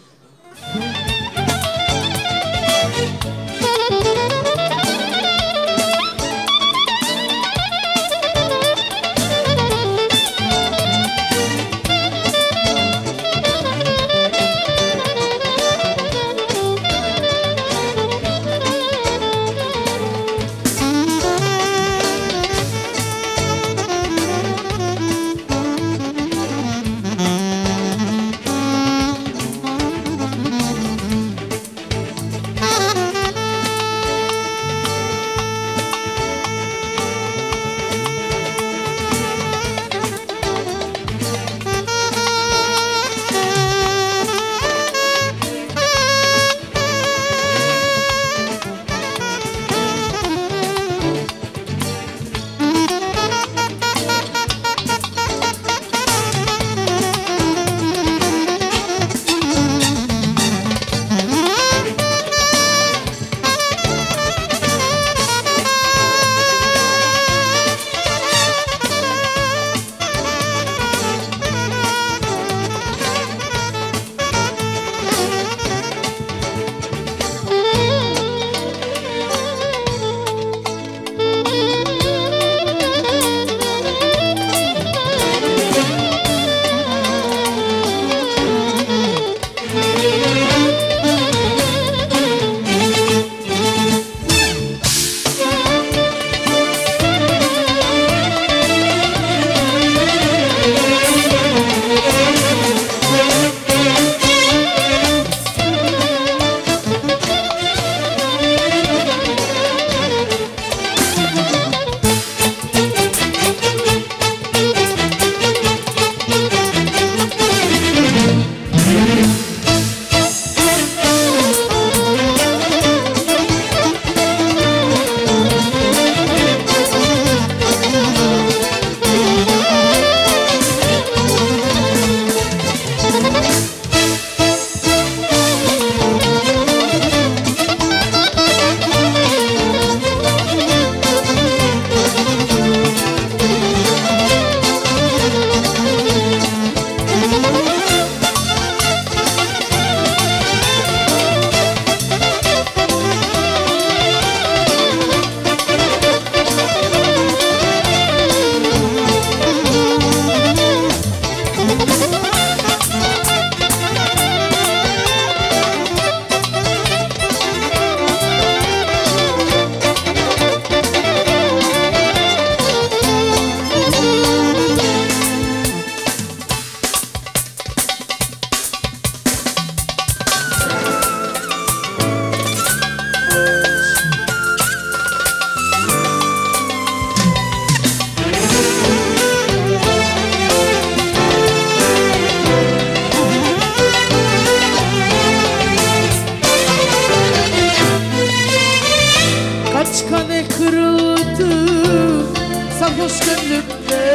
sarhoş gönlümde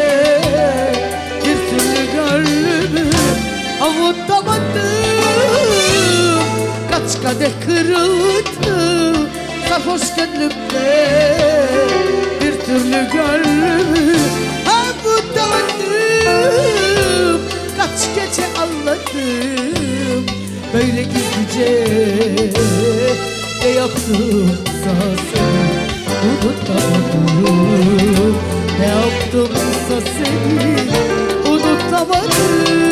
bir türlü gönlümü avutamadım. Kaç kadeh kırıldı sarhoş gönlümde bir türlü gönlümü avutamadım. Kaç gece ağladım öyle gizlice ne yaptımsa seni unutamadım. Ne yaptımsa seni unutamadım.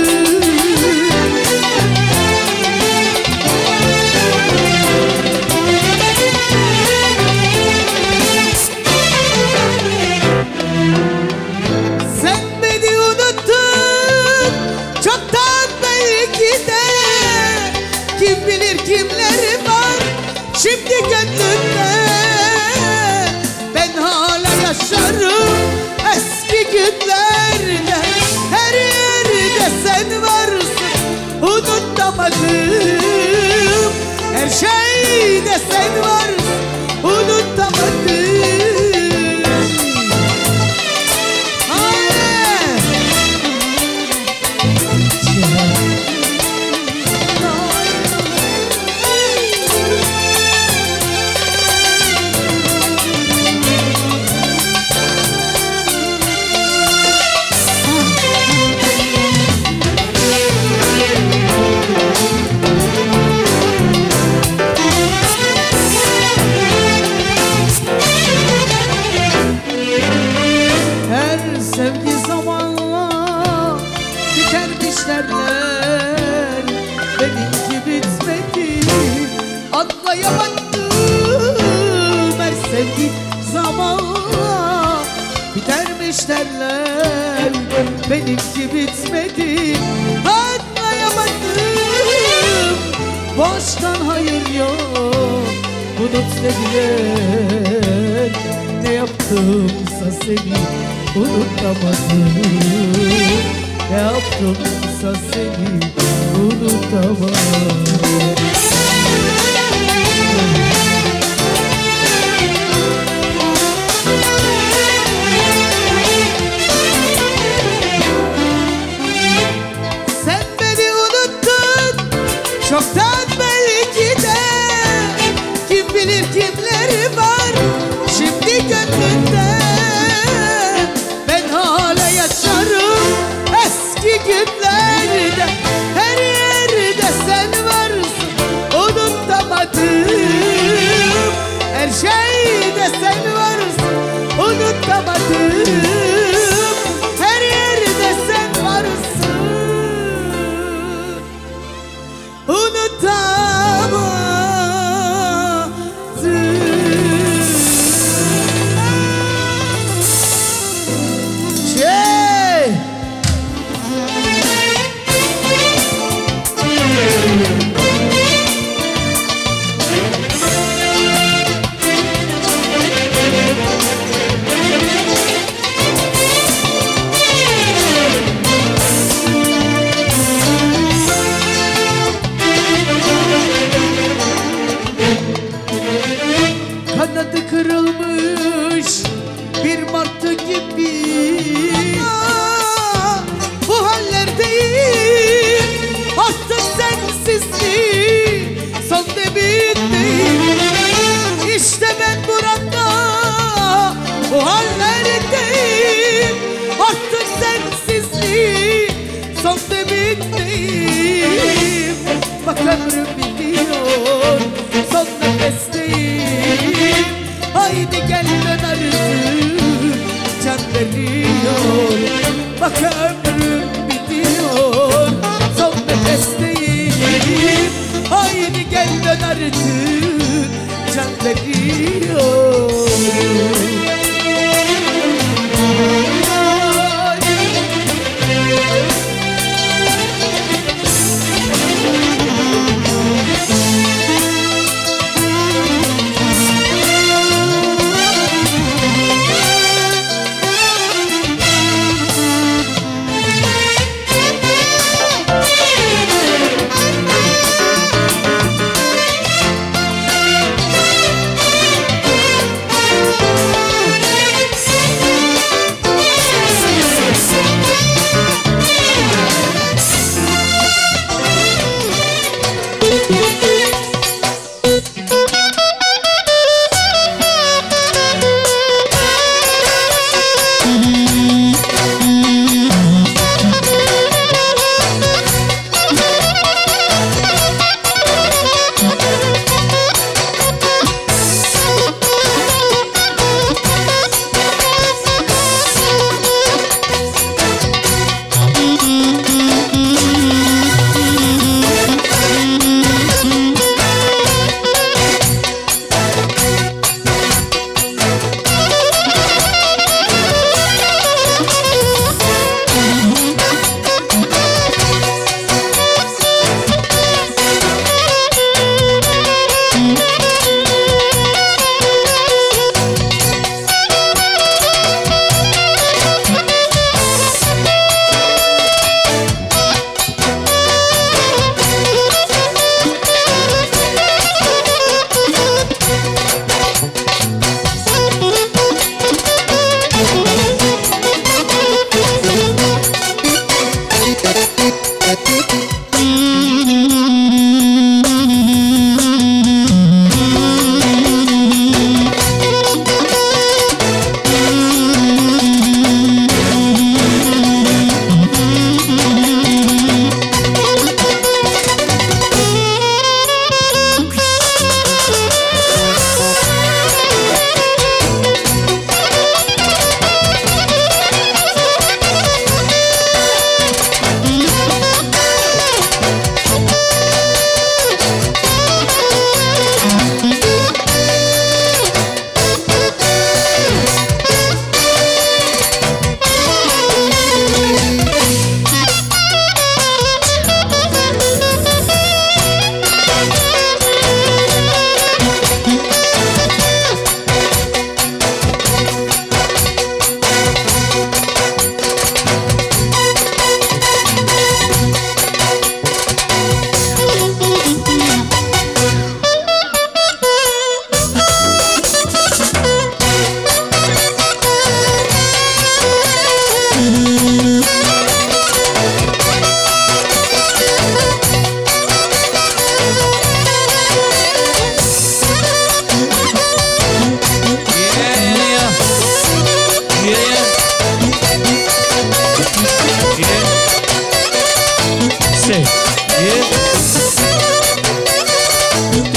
Sen beni unuttun çoktan belki de. Kim bilir kimleri var şimdi gönlünde. Ben hala yaşarım eski günlerde. Her yerde sen varsın unutamadım. Her şeyde sen varsın unutamadım. Benimki bitmedi, anlayamadım. Her sevgi zamanla bitermiş derler. Benimki bitmedi, anlayamadım. Boştan hayır yok, unut dediler. Ne yaptımsa seni unutamadım. Ne yaptımsa seni unutamam. Sen beni unuttun çoktan belki de. Kim bilir kimleri var şimdi gönlünde. Ben hala yaşarım eski günlerde. Her yerde sen varsın unutamadım. Her şeyde sen varsın unutamadım. Her yerde sen varsın unutamadım. Kanadı kırılmış bir martı gibi. Aa, bu hallerdeyim artık sensizliğim son demindeyim. İşte ben burada bu hallerdeyim artık sensizliğim son demindeyim. Bak ömrüm bitiyor son nefesteyim. Haydi gel dön artık can veriyor. Bak ömrüm bitiyor son nefesteyim. Haydi gel dön artık can veriyor.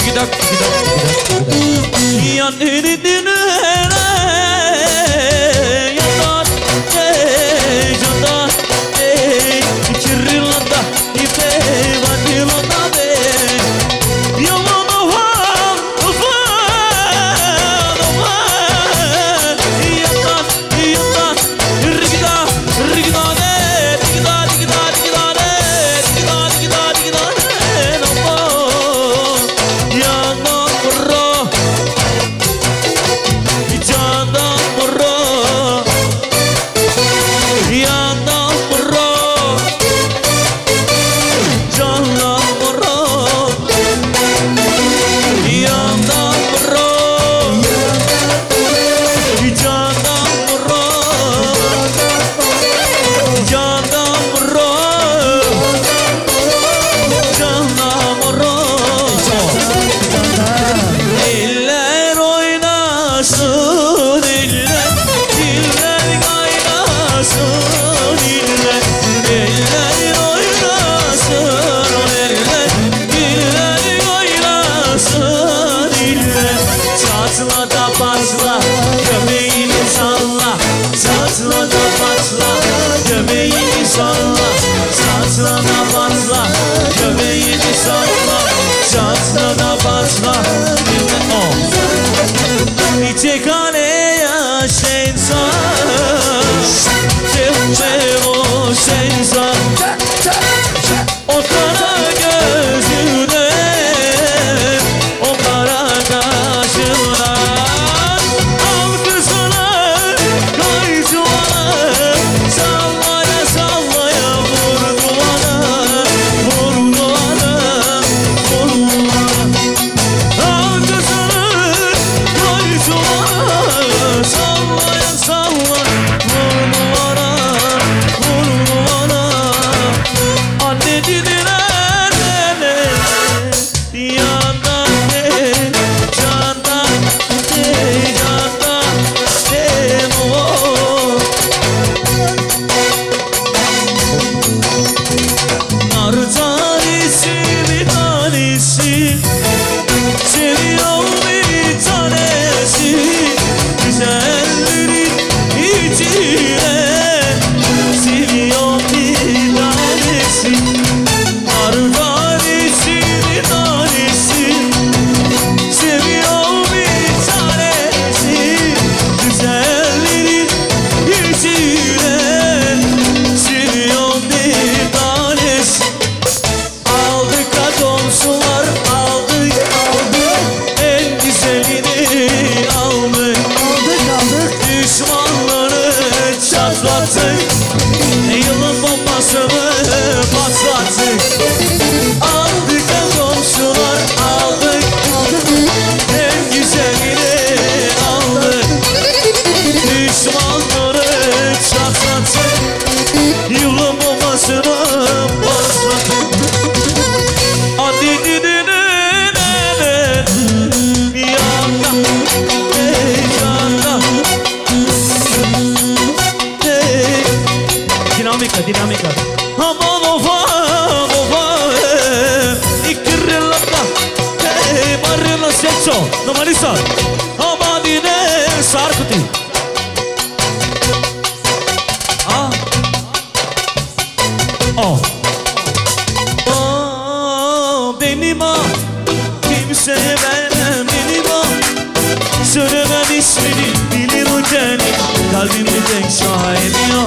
Rigidak, rigidak, rigidak. Yan eridine yandan, ey candan, ey kirrilanda, ipe vandilanda be. Yalan ovan, ovan, ovan. Yandan, yandan, rigidak, rigidak, rigidak, rigidak, rigidak, rigidak, rigidak, rigidak. Yandan vurra, candan vurra, yandan vurra, candan vurra, yandan vurra, candan vurra, candan vurra, candan vurra. Eller oynasın iller, diller kaynasın iller. Eller oynasın eller, diller kaynasın iller. Çatla da patla, göbeğini salla. Çatla da patla, göbeğini salla. Çatla da patla, göbeğini salla. Çatla da patla. Tek haneye sensan, Cevcevo sensan. O kara gözüne, o kara kaşına. Al kızına, koy cuvana, sallaya sallaya vur duvana, vur duvana, vur duvana. Al kızına, koy cuvana, sallaya sallaya vur duvana, vur duvana. Anne didiler ne, yandan ne, candan ne, candan ne o. Nar tanesi bir tanesi, seviyor bir tanesi. Güzellerin içine seviyor bir tanesi. Nar tanesi bir tanesi, seviyor bir tanesi. Güzellerin içine seviyor bir tanesi. Aldık komşular, aldık aldık, en güzelini aldık. Aldık aldık, düşmanları çatlattık, yılın bombasını patlattık. Aldık komşular, aldık aldık, en güzelini aldık. Düşmanları çatlattık, yılın bombasını patlattık. Hadi didinene, yandan, ey yandan, ey. Dinamika, dinamika. Aman ofa, ofa, ikirrelata, ey marrela sexo, no marisa. Aman dine sarkıtı. Ah, oh. Benim ah, kimseye vermem benim ah. Söylemem ismini, bilir o kendi, kalbimin tek sahibi o.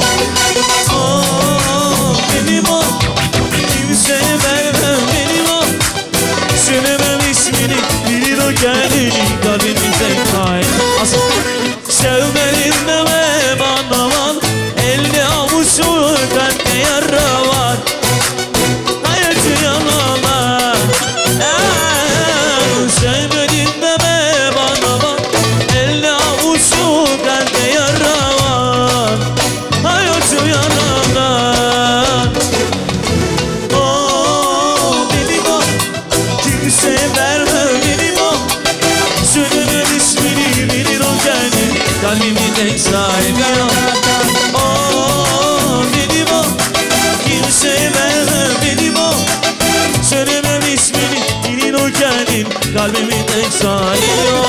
Oh, benim ah, kimseye vermem benim ah. Söylemem ismini, bilir o kendi, kalbimin tek sahibi. Sevmedim deme bana var, elde avuçlu kalpte yara var. Hayatı yanına, sevmedim deme bana bak, elde avuçlu kalpte yara var. Hayatı yanına. Oh benim o, kimse verme benim o. Söylemem ismini, bilir o kendi, kalbimin tek sahibi o. Oh benim o, kimse verme benim o. Söylemem ismini, bilir o kendi, kalbimin tek sahibi o.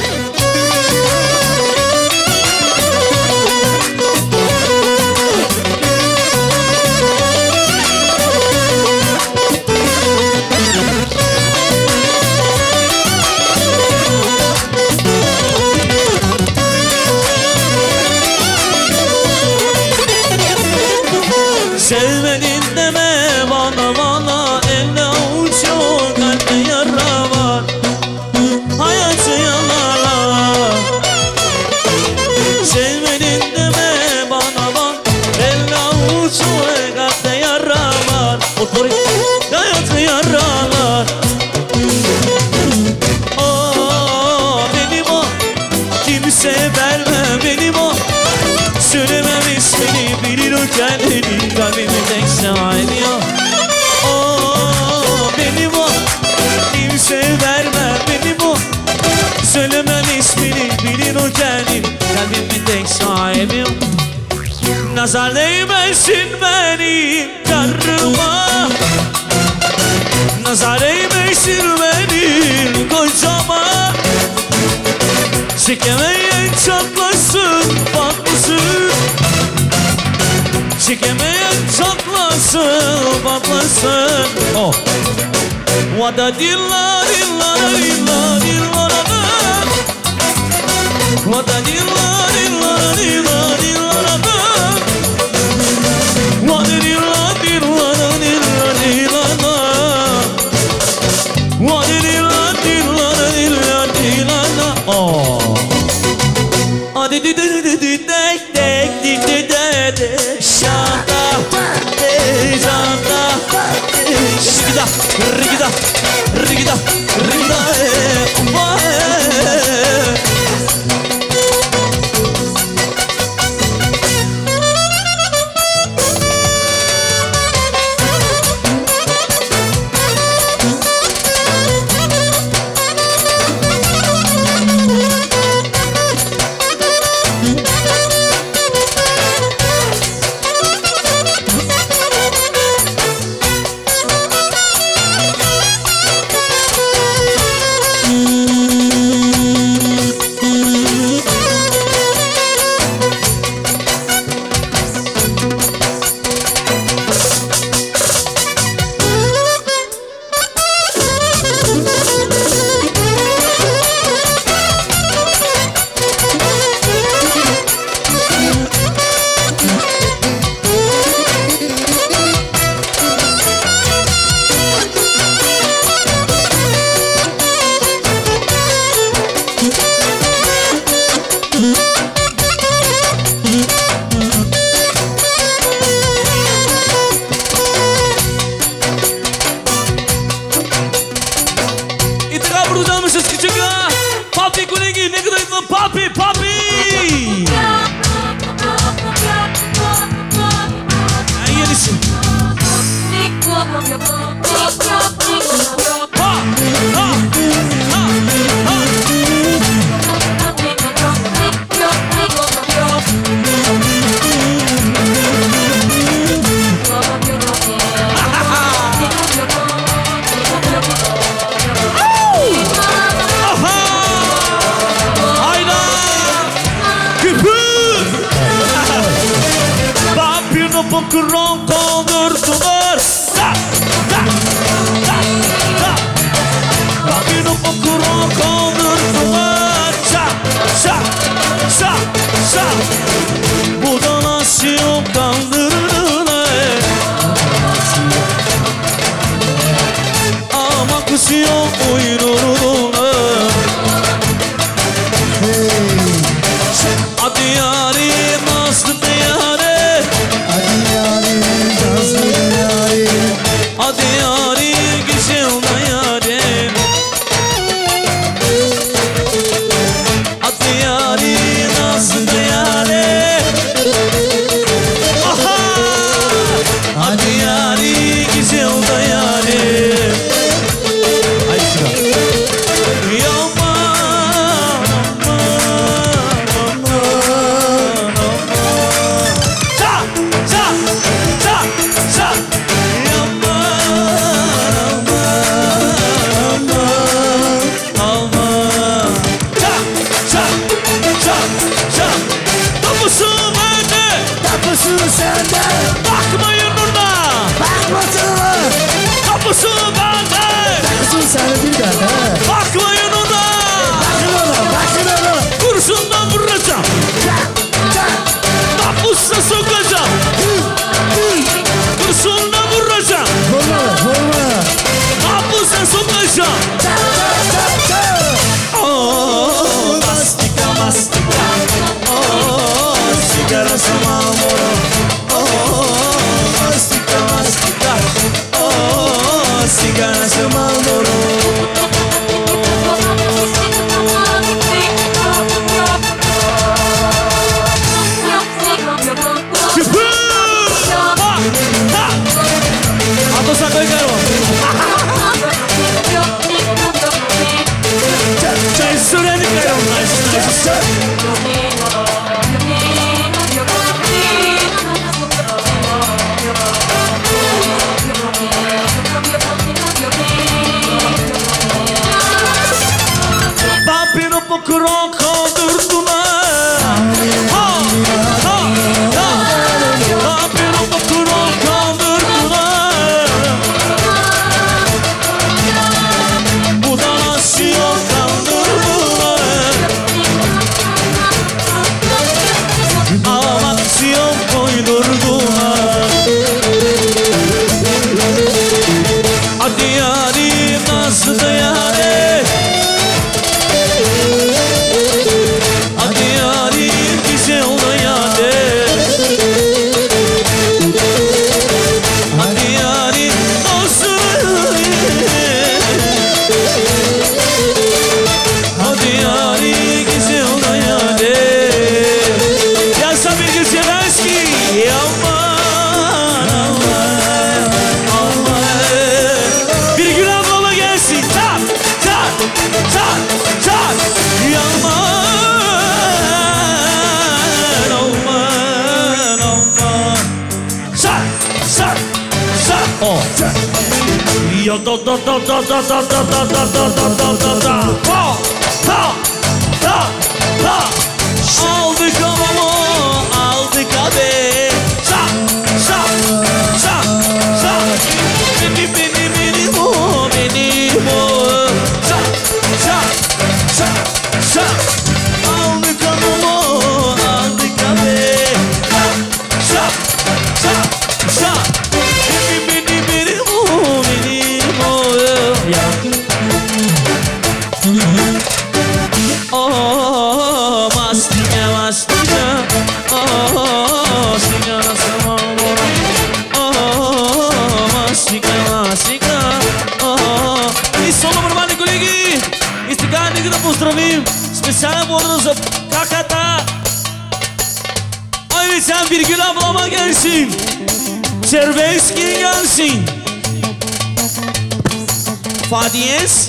Sevmedin deme bana bana, elde avuç yok, kalpte yara var, hayatı yalanlar. Sevmedin deme bana bana, elde avuç yok, kalpte yara var, hayatı yaralar. Aa, benim o, kimse vermem benim o. Söylemem ismini, bilir o kendini, kalbimin tek sahibi o. Oh, benim o, kimse vermem benim o. Söylemem ismini, bilir o kendini, kalbimin tek sahibi o. Nazar değmesin benim karıma, nazar değmesin benim kocama. Çekemeyen çatlasın patlasın, çekemeyen çatlasın patlasın. Oh. Vada dilla dilla dilla dilla dilla, vada dilla dilla dilla dilla dilla, vada dilla dilla dilla dilla, vada dilla dilla dilla dilla. Oh. Hadi di di di di dek dek di di de de şanta de şanta rigida rigida rigida rigida Kron kaldırdılar. Da, da, da, da. Rabbini bu kron kaldırdılar. Sa, sa, sa, sa. Bu da nasıl yok kaldırdılar. Ama kız yok uyurdular. Hadi yarim nasıl yarim. Hadi yarim güzel da yarim. Hadi yarim nasıl da yarim. Aha! Hadi yarim güzel da yarim. Haydi şuna. Bakmayın ona. Kurşundan vuracağım. Mahpusa sokacağım. Kurşundan vuracağım. Mahpusa sokacağım. Oh, mastika mastika. Oh, sigarası mamuro. Oh, mastika mastika. Oh, sigarası mamuro. Atau sampai karo. Cai sudah ni karo. Vampiro pokron kaldırdılar. Ha ha ha. Vampiro pokron kaldırdılar. Bu da nasıl kaldırdılar. Aksiyon koydurdular. Hadi yani nasıl da yani. Hadi yarim güzel yani. Hadi yarim olsun. Hadi yarim güzel yani. Ya Samir Gülsevenski. Aman aman aman. Bir gün ablama gelsin. Çat çat çat çat. Yaman. Yo do do do do do do do do do do do do do do. Ha ha ha ha. Aldık havamı, aldık abi. Sa sa sa sa. Benim benim benim o benim o. Sa sa sa sa. Aldık havamı, aldık abi. Sa sa sa. Oh, mastika, mastika. Oh, sigara samamora. Oh, mastika, mastika. Oh, и снова нормальные коллеги. И сега нека да поздравим специален благодаря за каката. Ay sen bir gün ablama gelsin. Cerveyski gelsin. Fadiyes.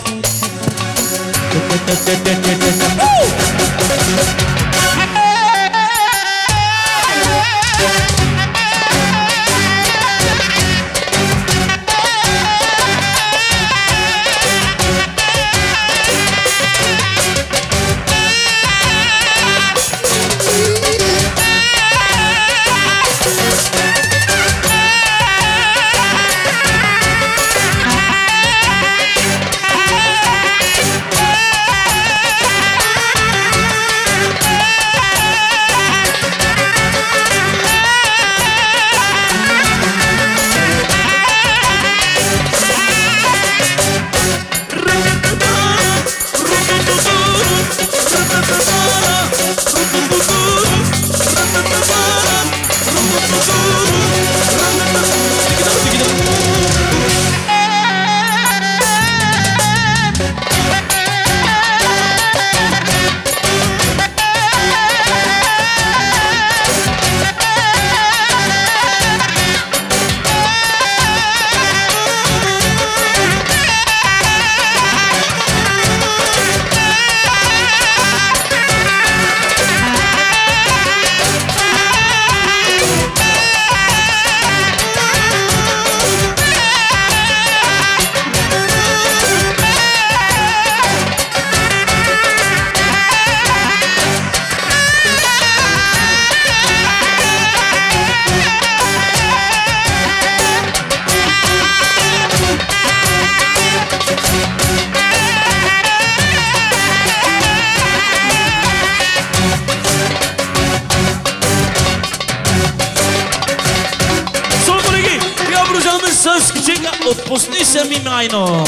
Отпусни ми майно.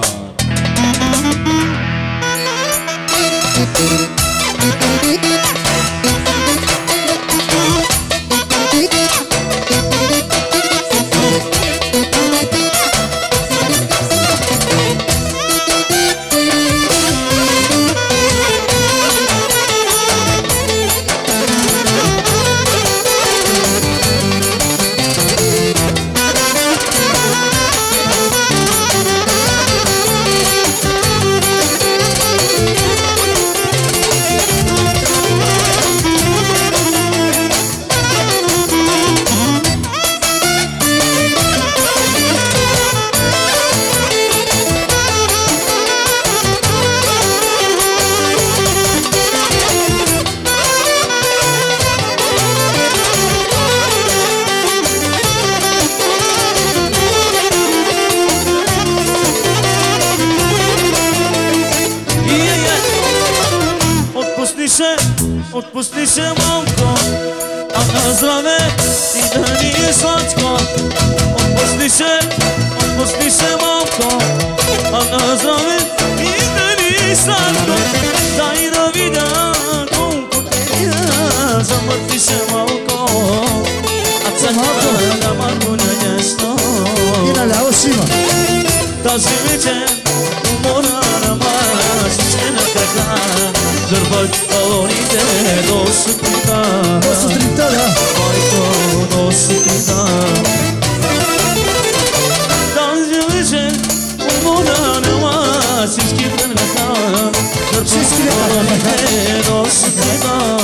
Отпусни се малко, а на здраве и да ни е сладко. Отпусни се, отпусни се малко, а на здраве и да ни е сладко. Дай да видя колко те я, замърти се малко, а цъква на малко на нясто. И наляво си има. Тази вечер умора на мара, всички на крака. Дърпат балоните до сутринта. До сутринта, да. Майко, до сутринта. Тази вечер умора няма всички кръвнака. Дърпат балоните до сутринта.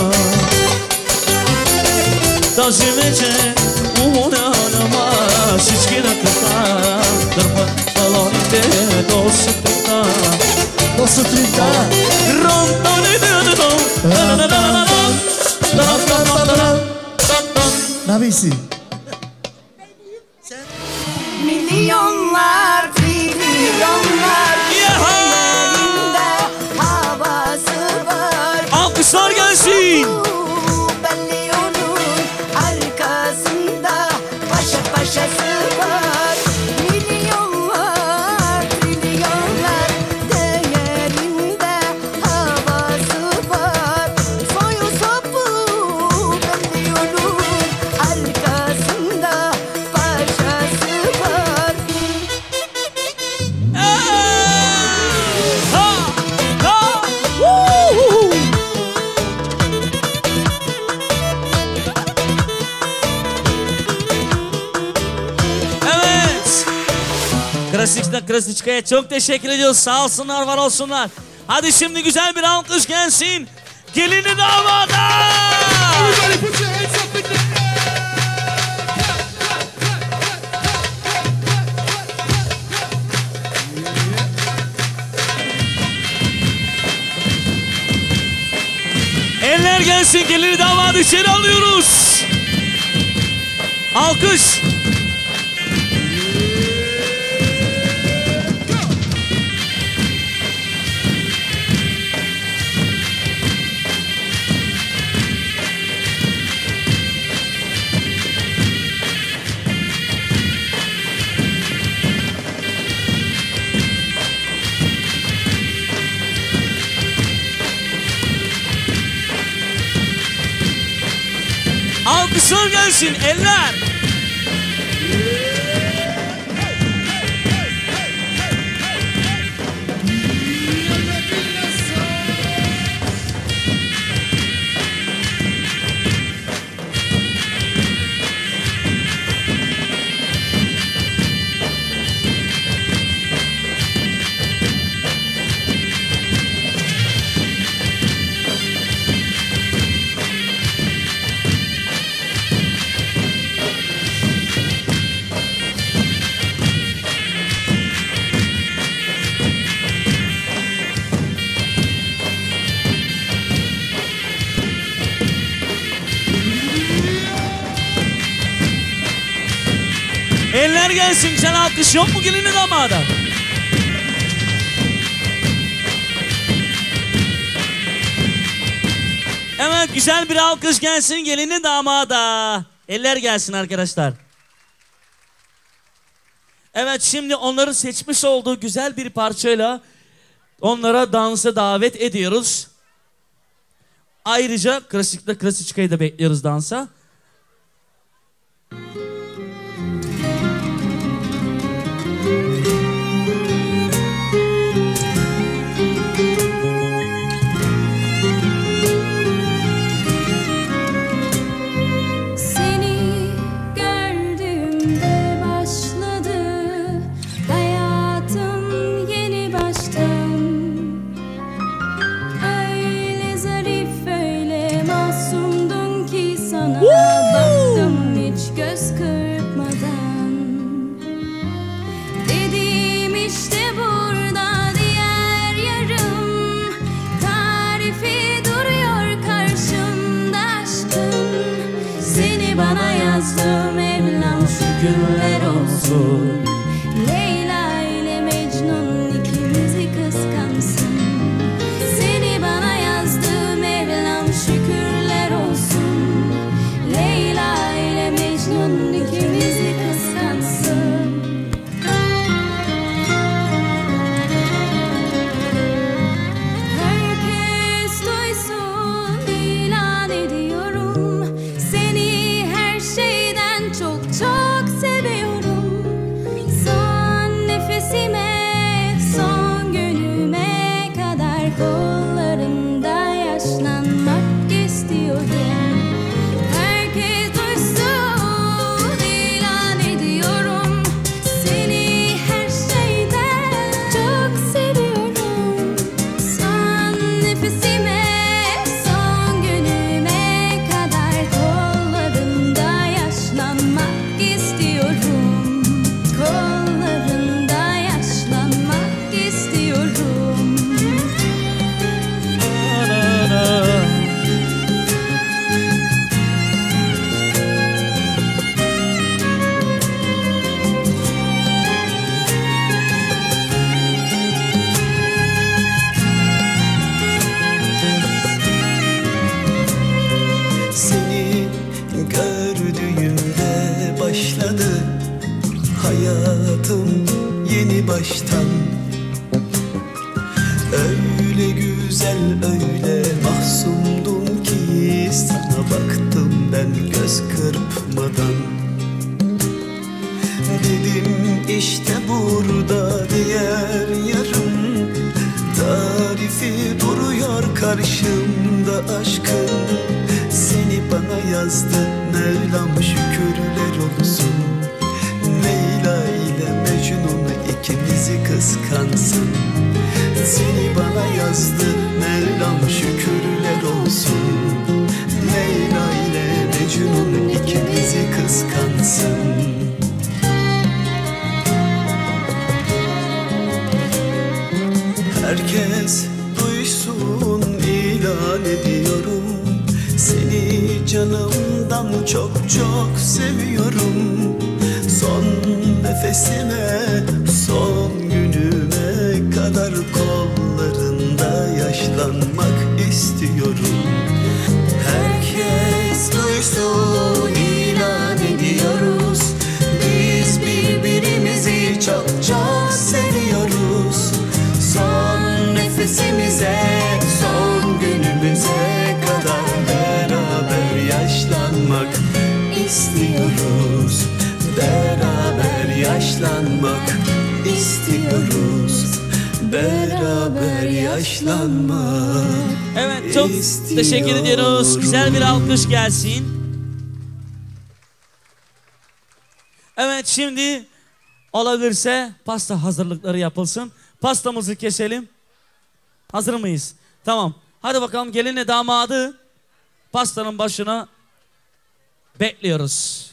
Тази вечер умора няма всички на крака. Дърпат балоните до сутринта. До сутринта. Nabi si. Milyonlar, trilyonlar ellerinde havası var. Alkışlar gelsin. Belli onun arkasında paşa paşası var. Milyonlar, trilyonlar değerinde havası var. Soyu sopu belli onun arkasında paşası var. Evet. Krasiç'ta Krasiçka'ya çok teşekkür ediyoruz. Sağ olsunlar, var olsunlar. Hadi şimdi güzel bir alkış gelsin. Gelini damada. Eller gelsin, gelini damadı içeri alıyoruz. Alkış. Alkışlar gelsin, eller. Eller gelsin, güzel alkış yok mu gelini damada? Evet, güzel bir alkış gelsin gelini damada. Eller gelsin arkadaşlar. Evet, şimdi onların seçmiş olduğu güzel bir parçayla onlara dansa davet ediyoruz. Ayrıca klasikte Krasiçka'yı da bekliyoruz dansa. Baktım hiç göz kırpmadan. Dedim işte burada diğer yarım. Tarifi duruyor karşımda aşkın. Seni bana yazdım Mevlam şükürler olsun. Leyla ile Mecnun ikimizi kıskansın. Seni bana yazdım Mevlam şükürler olsun. Leyla ile Mecnun ikimizi kıskansın. Herkes duysun ilan ediyorum. Seni her şeyden çok çok seviyorum. Son nefesime, son günüme kadar kollarında yaşlanmak istiyorum. Hayatım yeni baştan. Öyle güzel, öyle mahzundum ki sana baktım ben göz kırpmadan. Dedim işte burada diğer yarım. Tarifi duruyor karşımda aşkın. Seni bana yazdı Mevlam şükürler olsun. Leyla ile Mecnun ikimizi kıskansın. Seni bana yazdı Mevlam şükürler olsun. Leyla ile Mecnun ikimizi kıskansın. Herkes duysun ilan ediyorum. Seni canımdan çok çok seviyorum. Son nefesime, son günüme kadar kollarında yaşlanmak istiyorum. Herkes duysun ilan ediyoruz. Biz birbirimizi çok çok seviyoruz. Son nefesimize, son günümüze kadar beraber yaşlanmak istiyoruz. Beraber yaşlanmak istiyoruz. Beraber yaşlanmak. Evet, çok istiyoruz. Teşekkür ediyoruz. Güzel bir alkış gelsin. Evet, şimdi olabilirse pasta hazırlıkları yapılsın. Pastamızı keselim. Hazır mıyız? Tamam. Hadi bakalım, gelinle damadı pastanın başına bekliyoruz.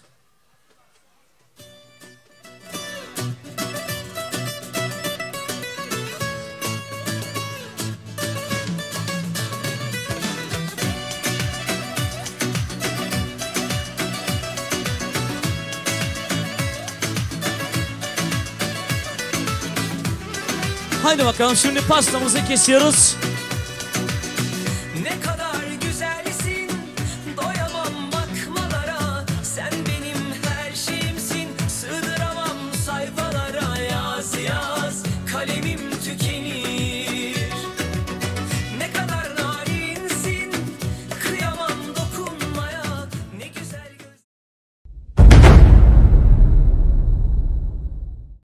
Haydi bakalım, şimdi pastamızı kesiyoruz.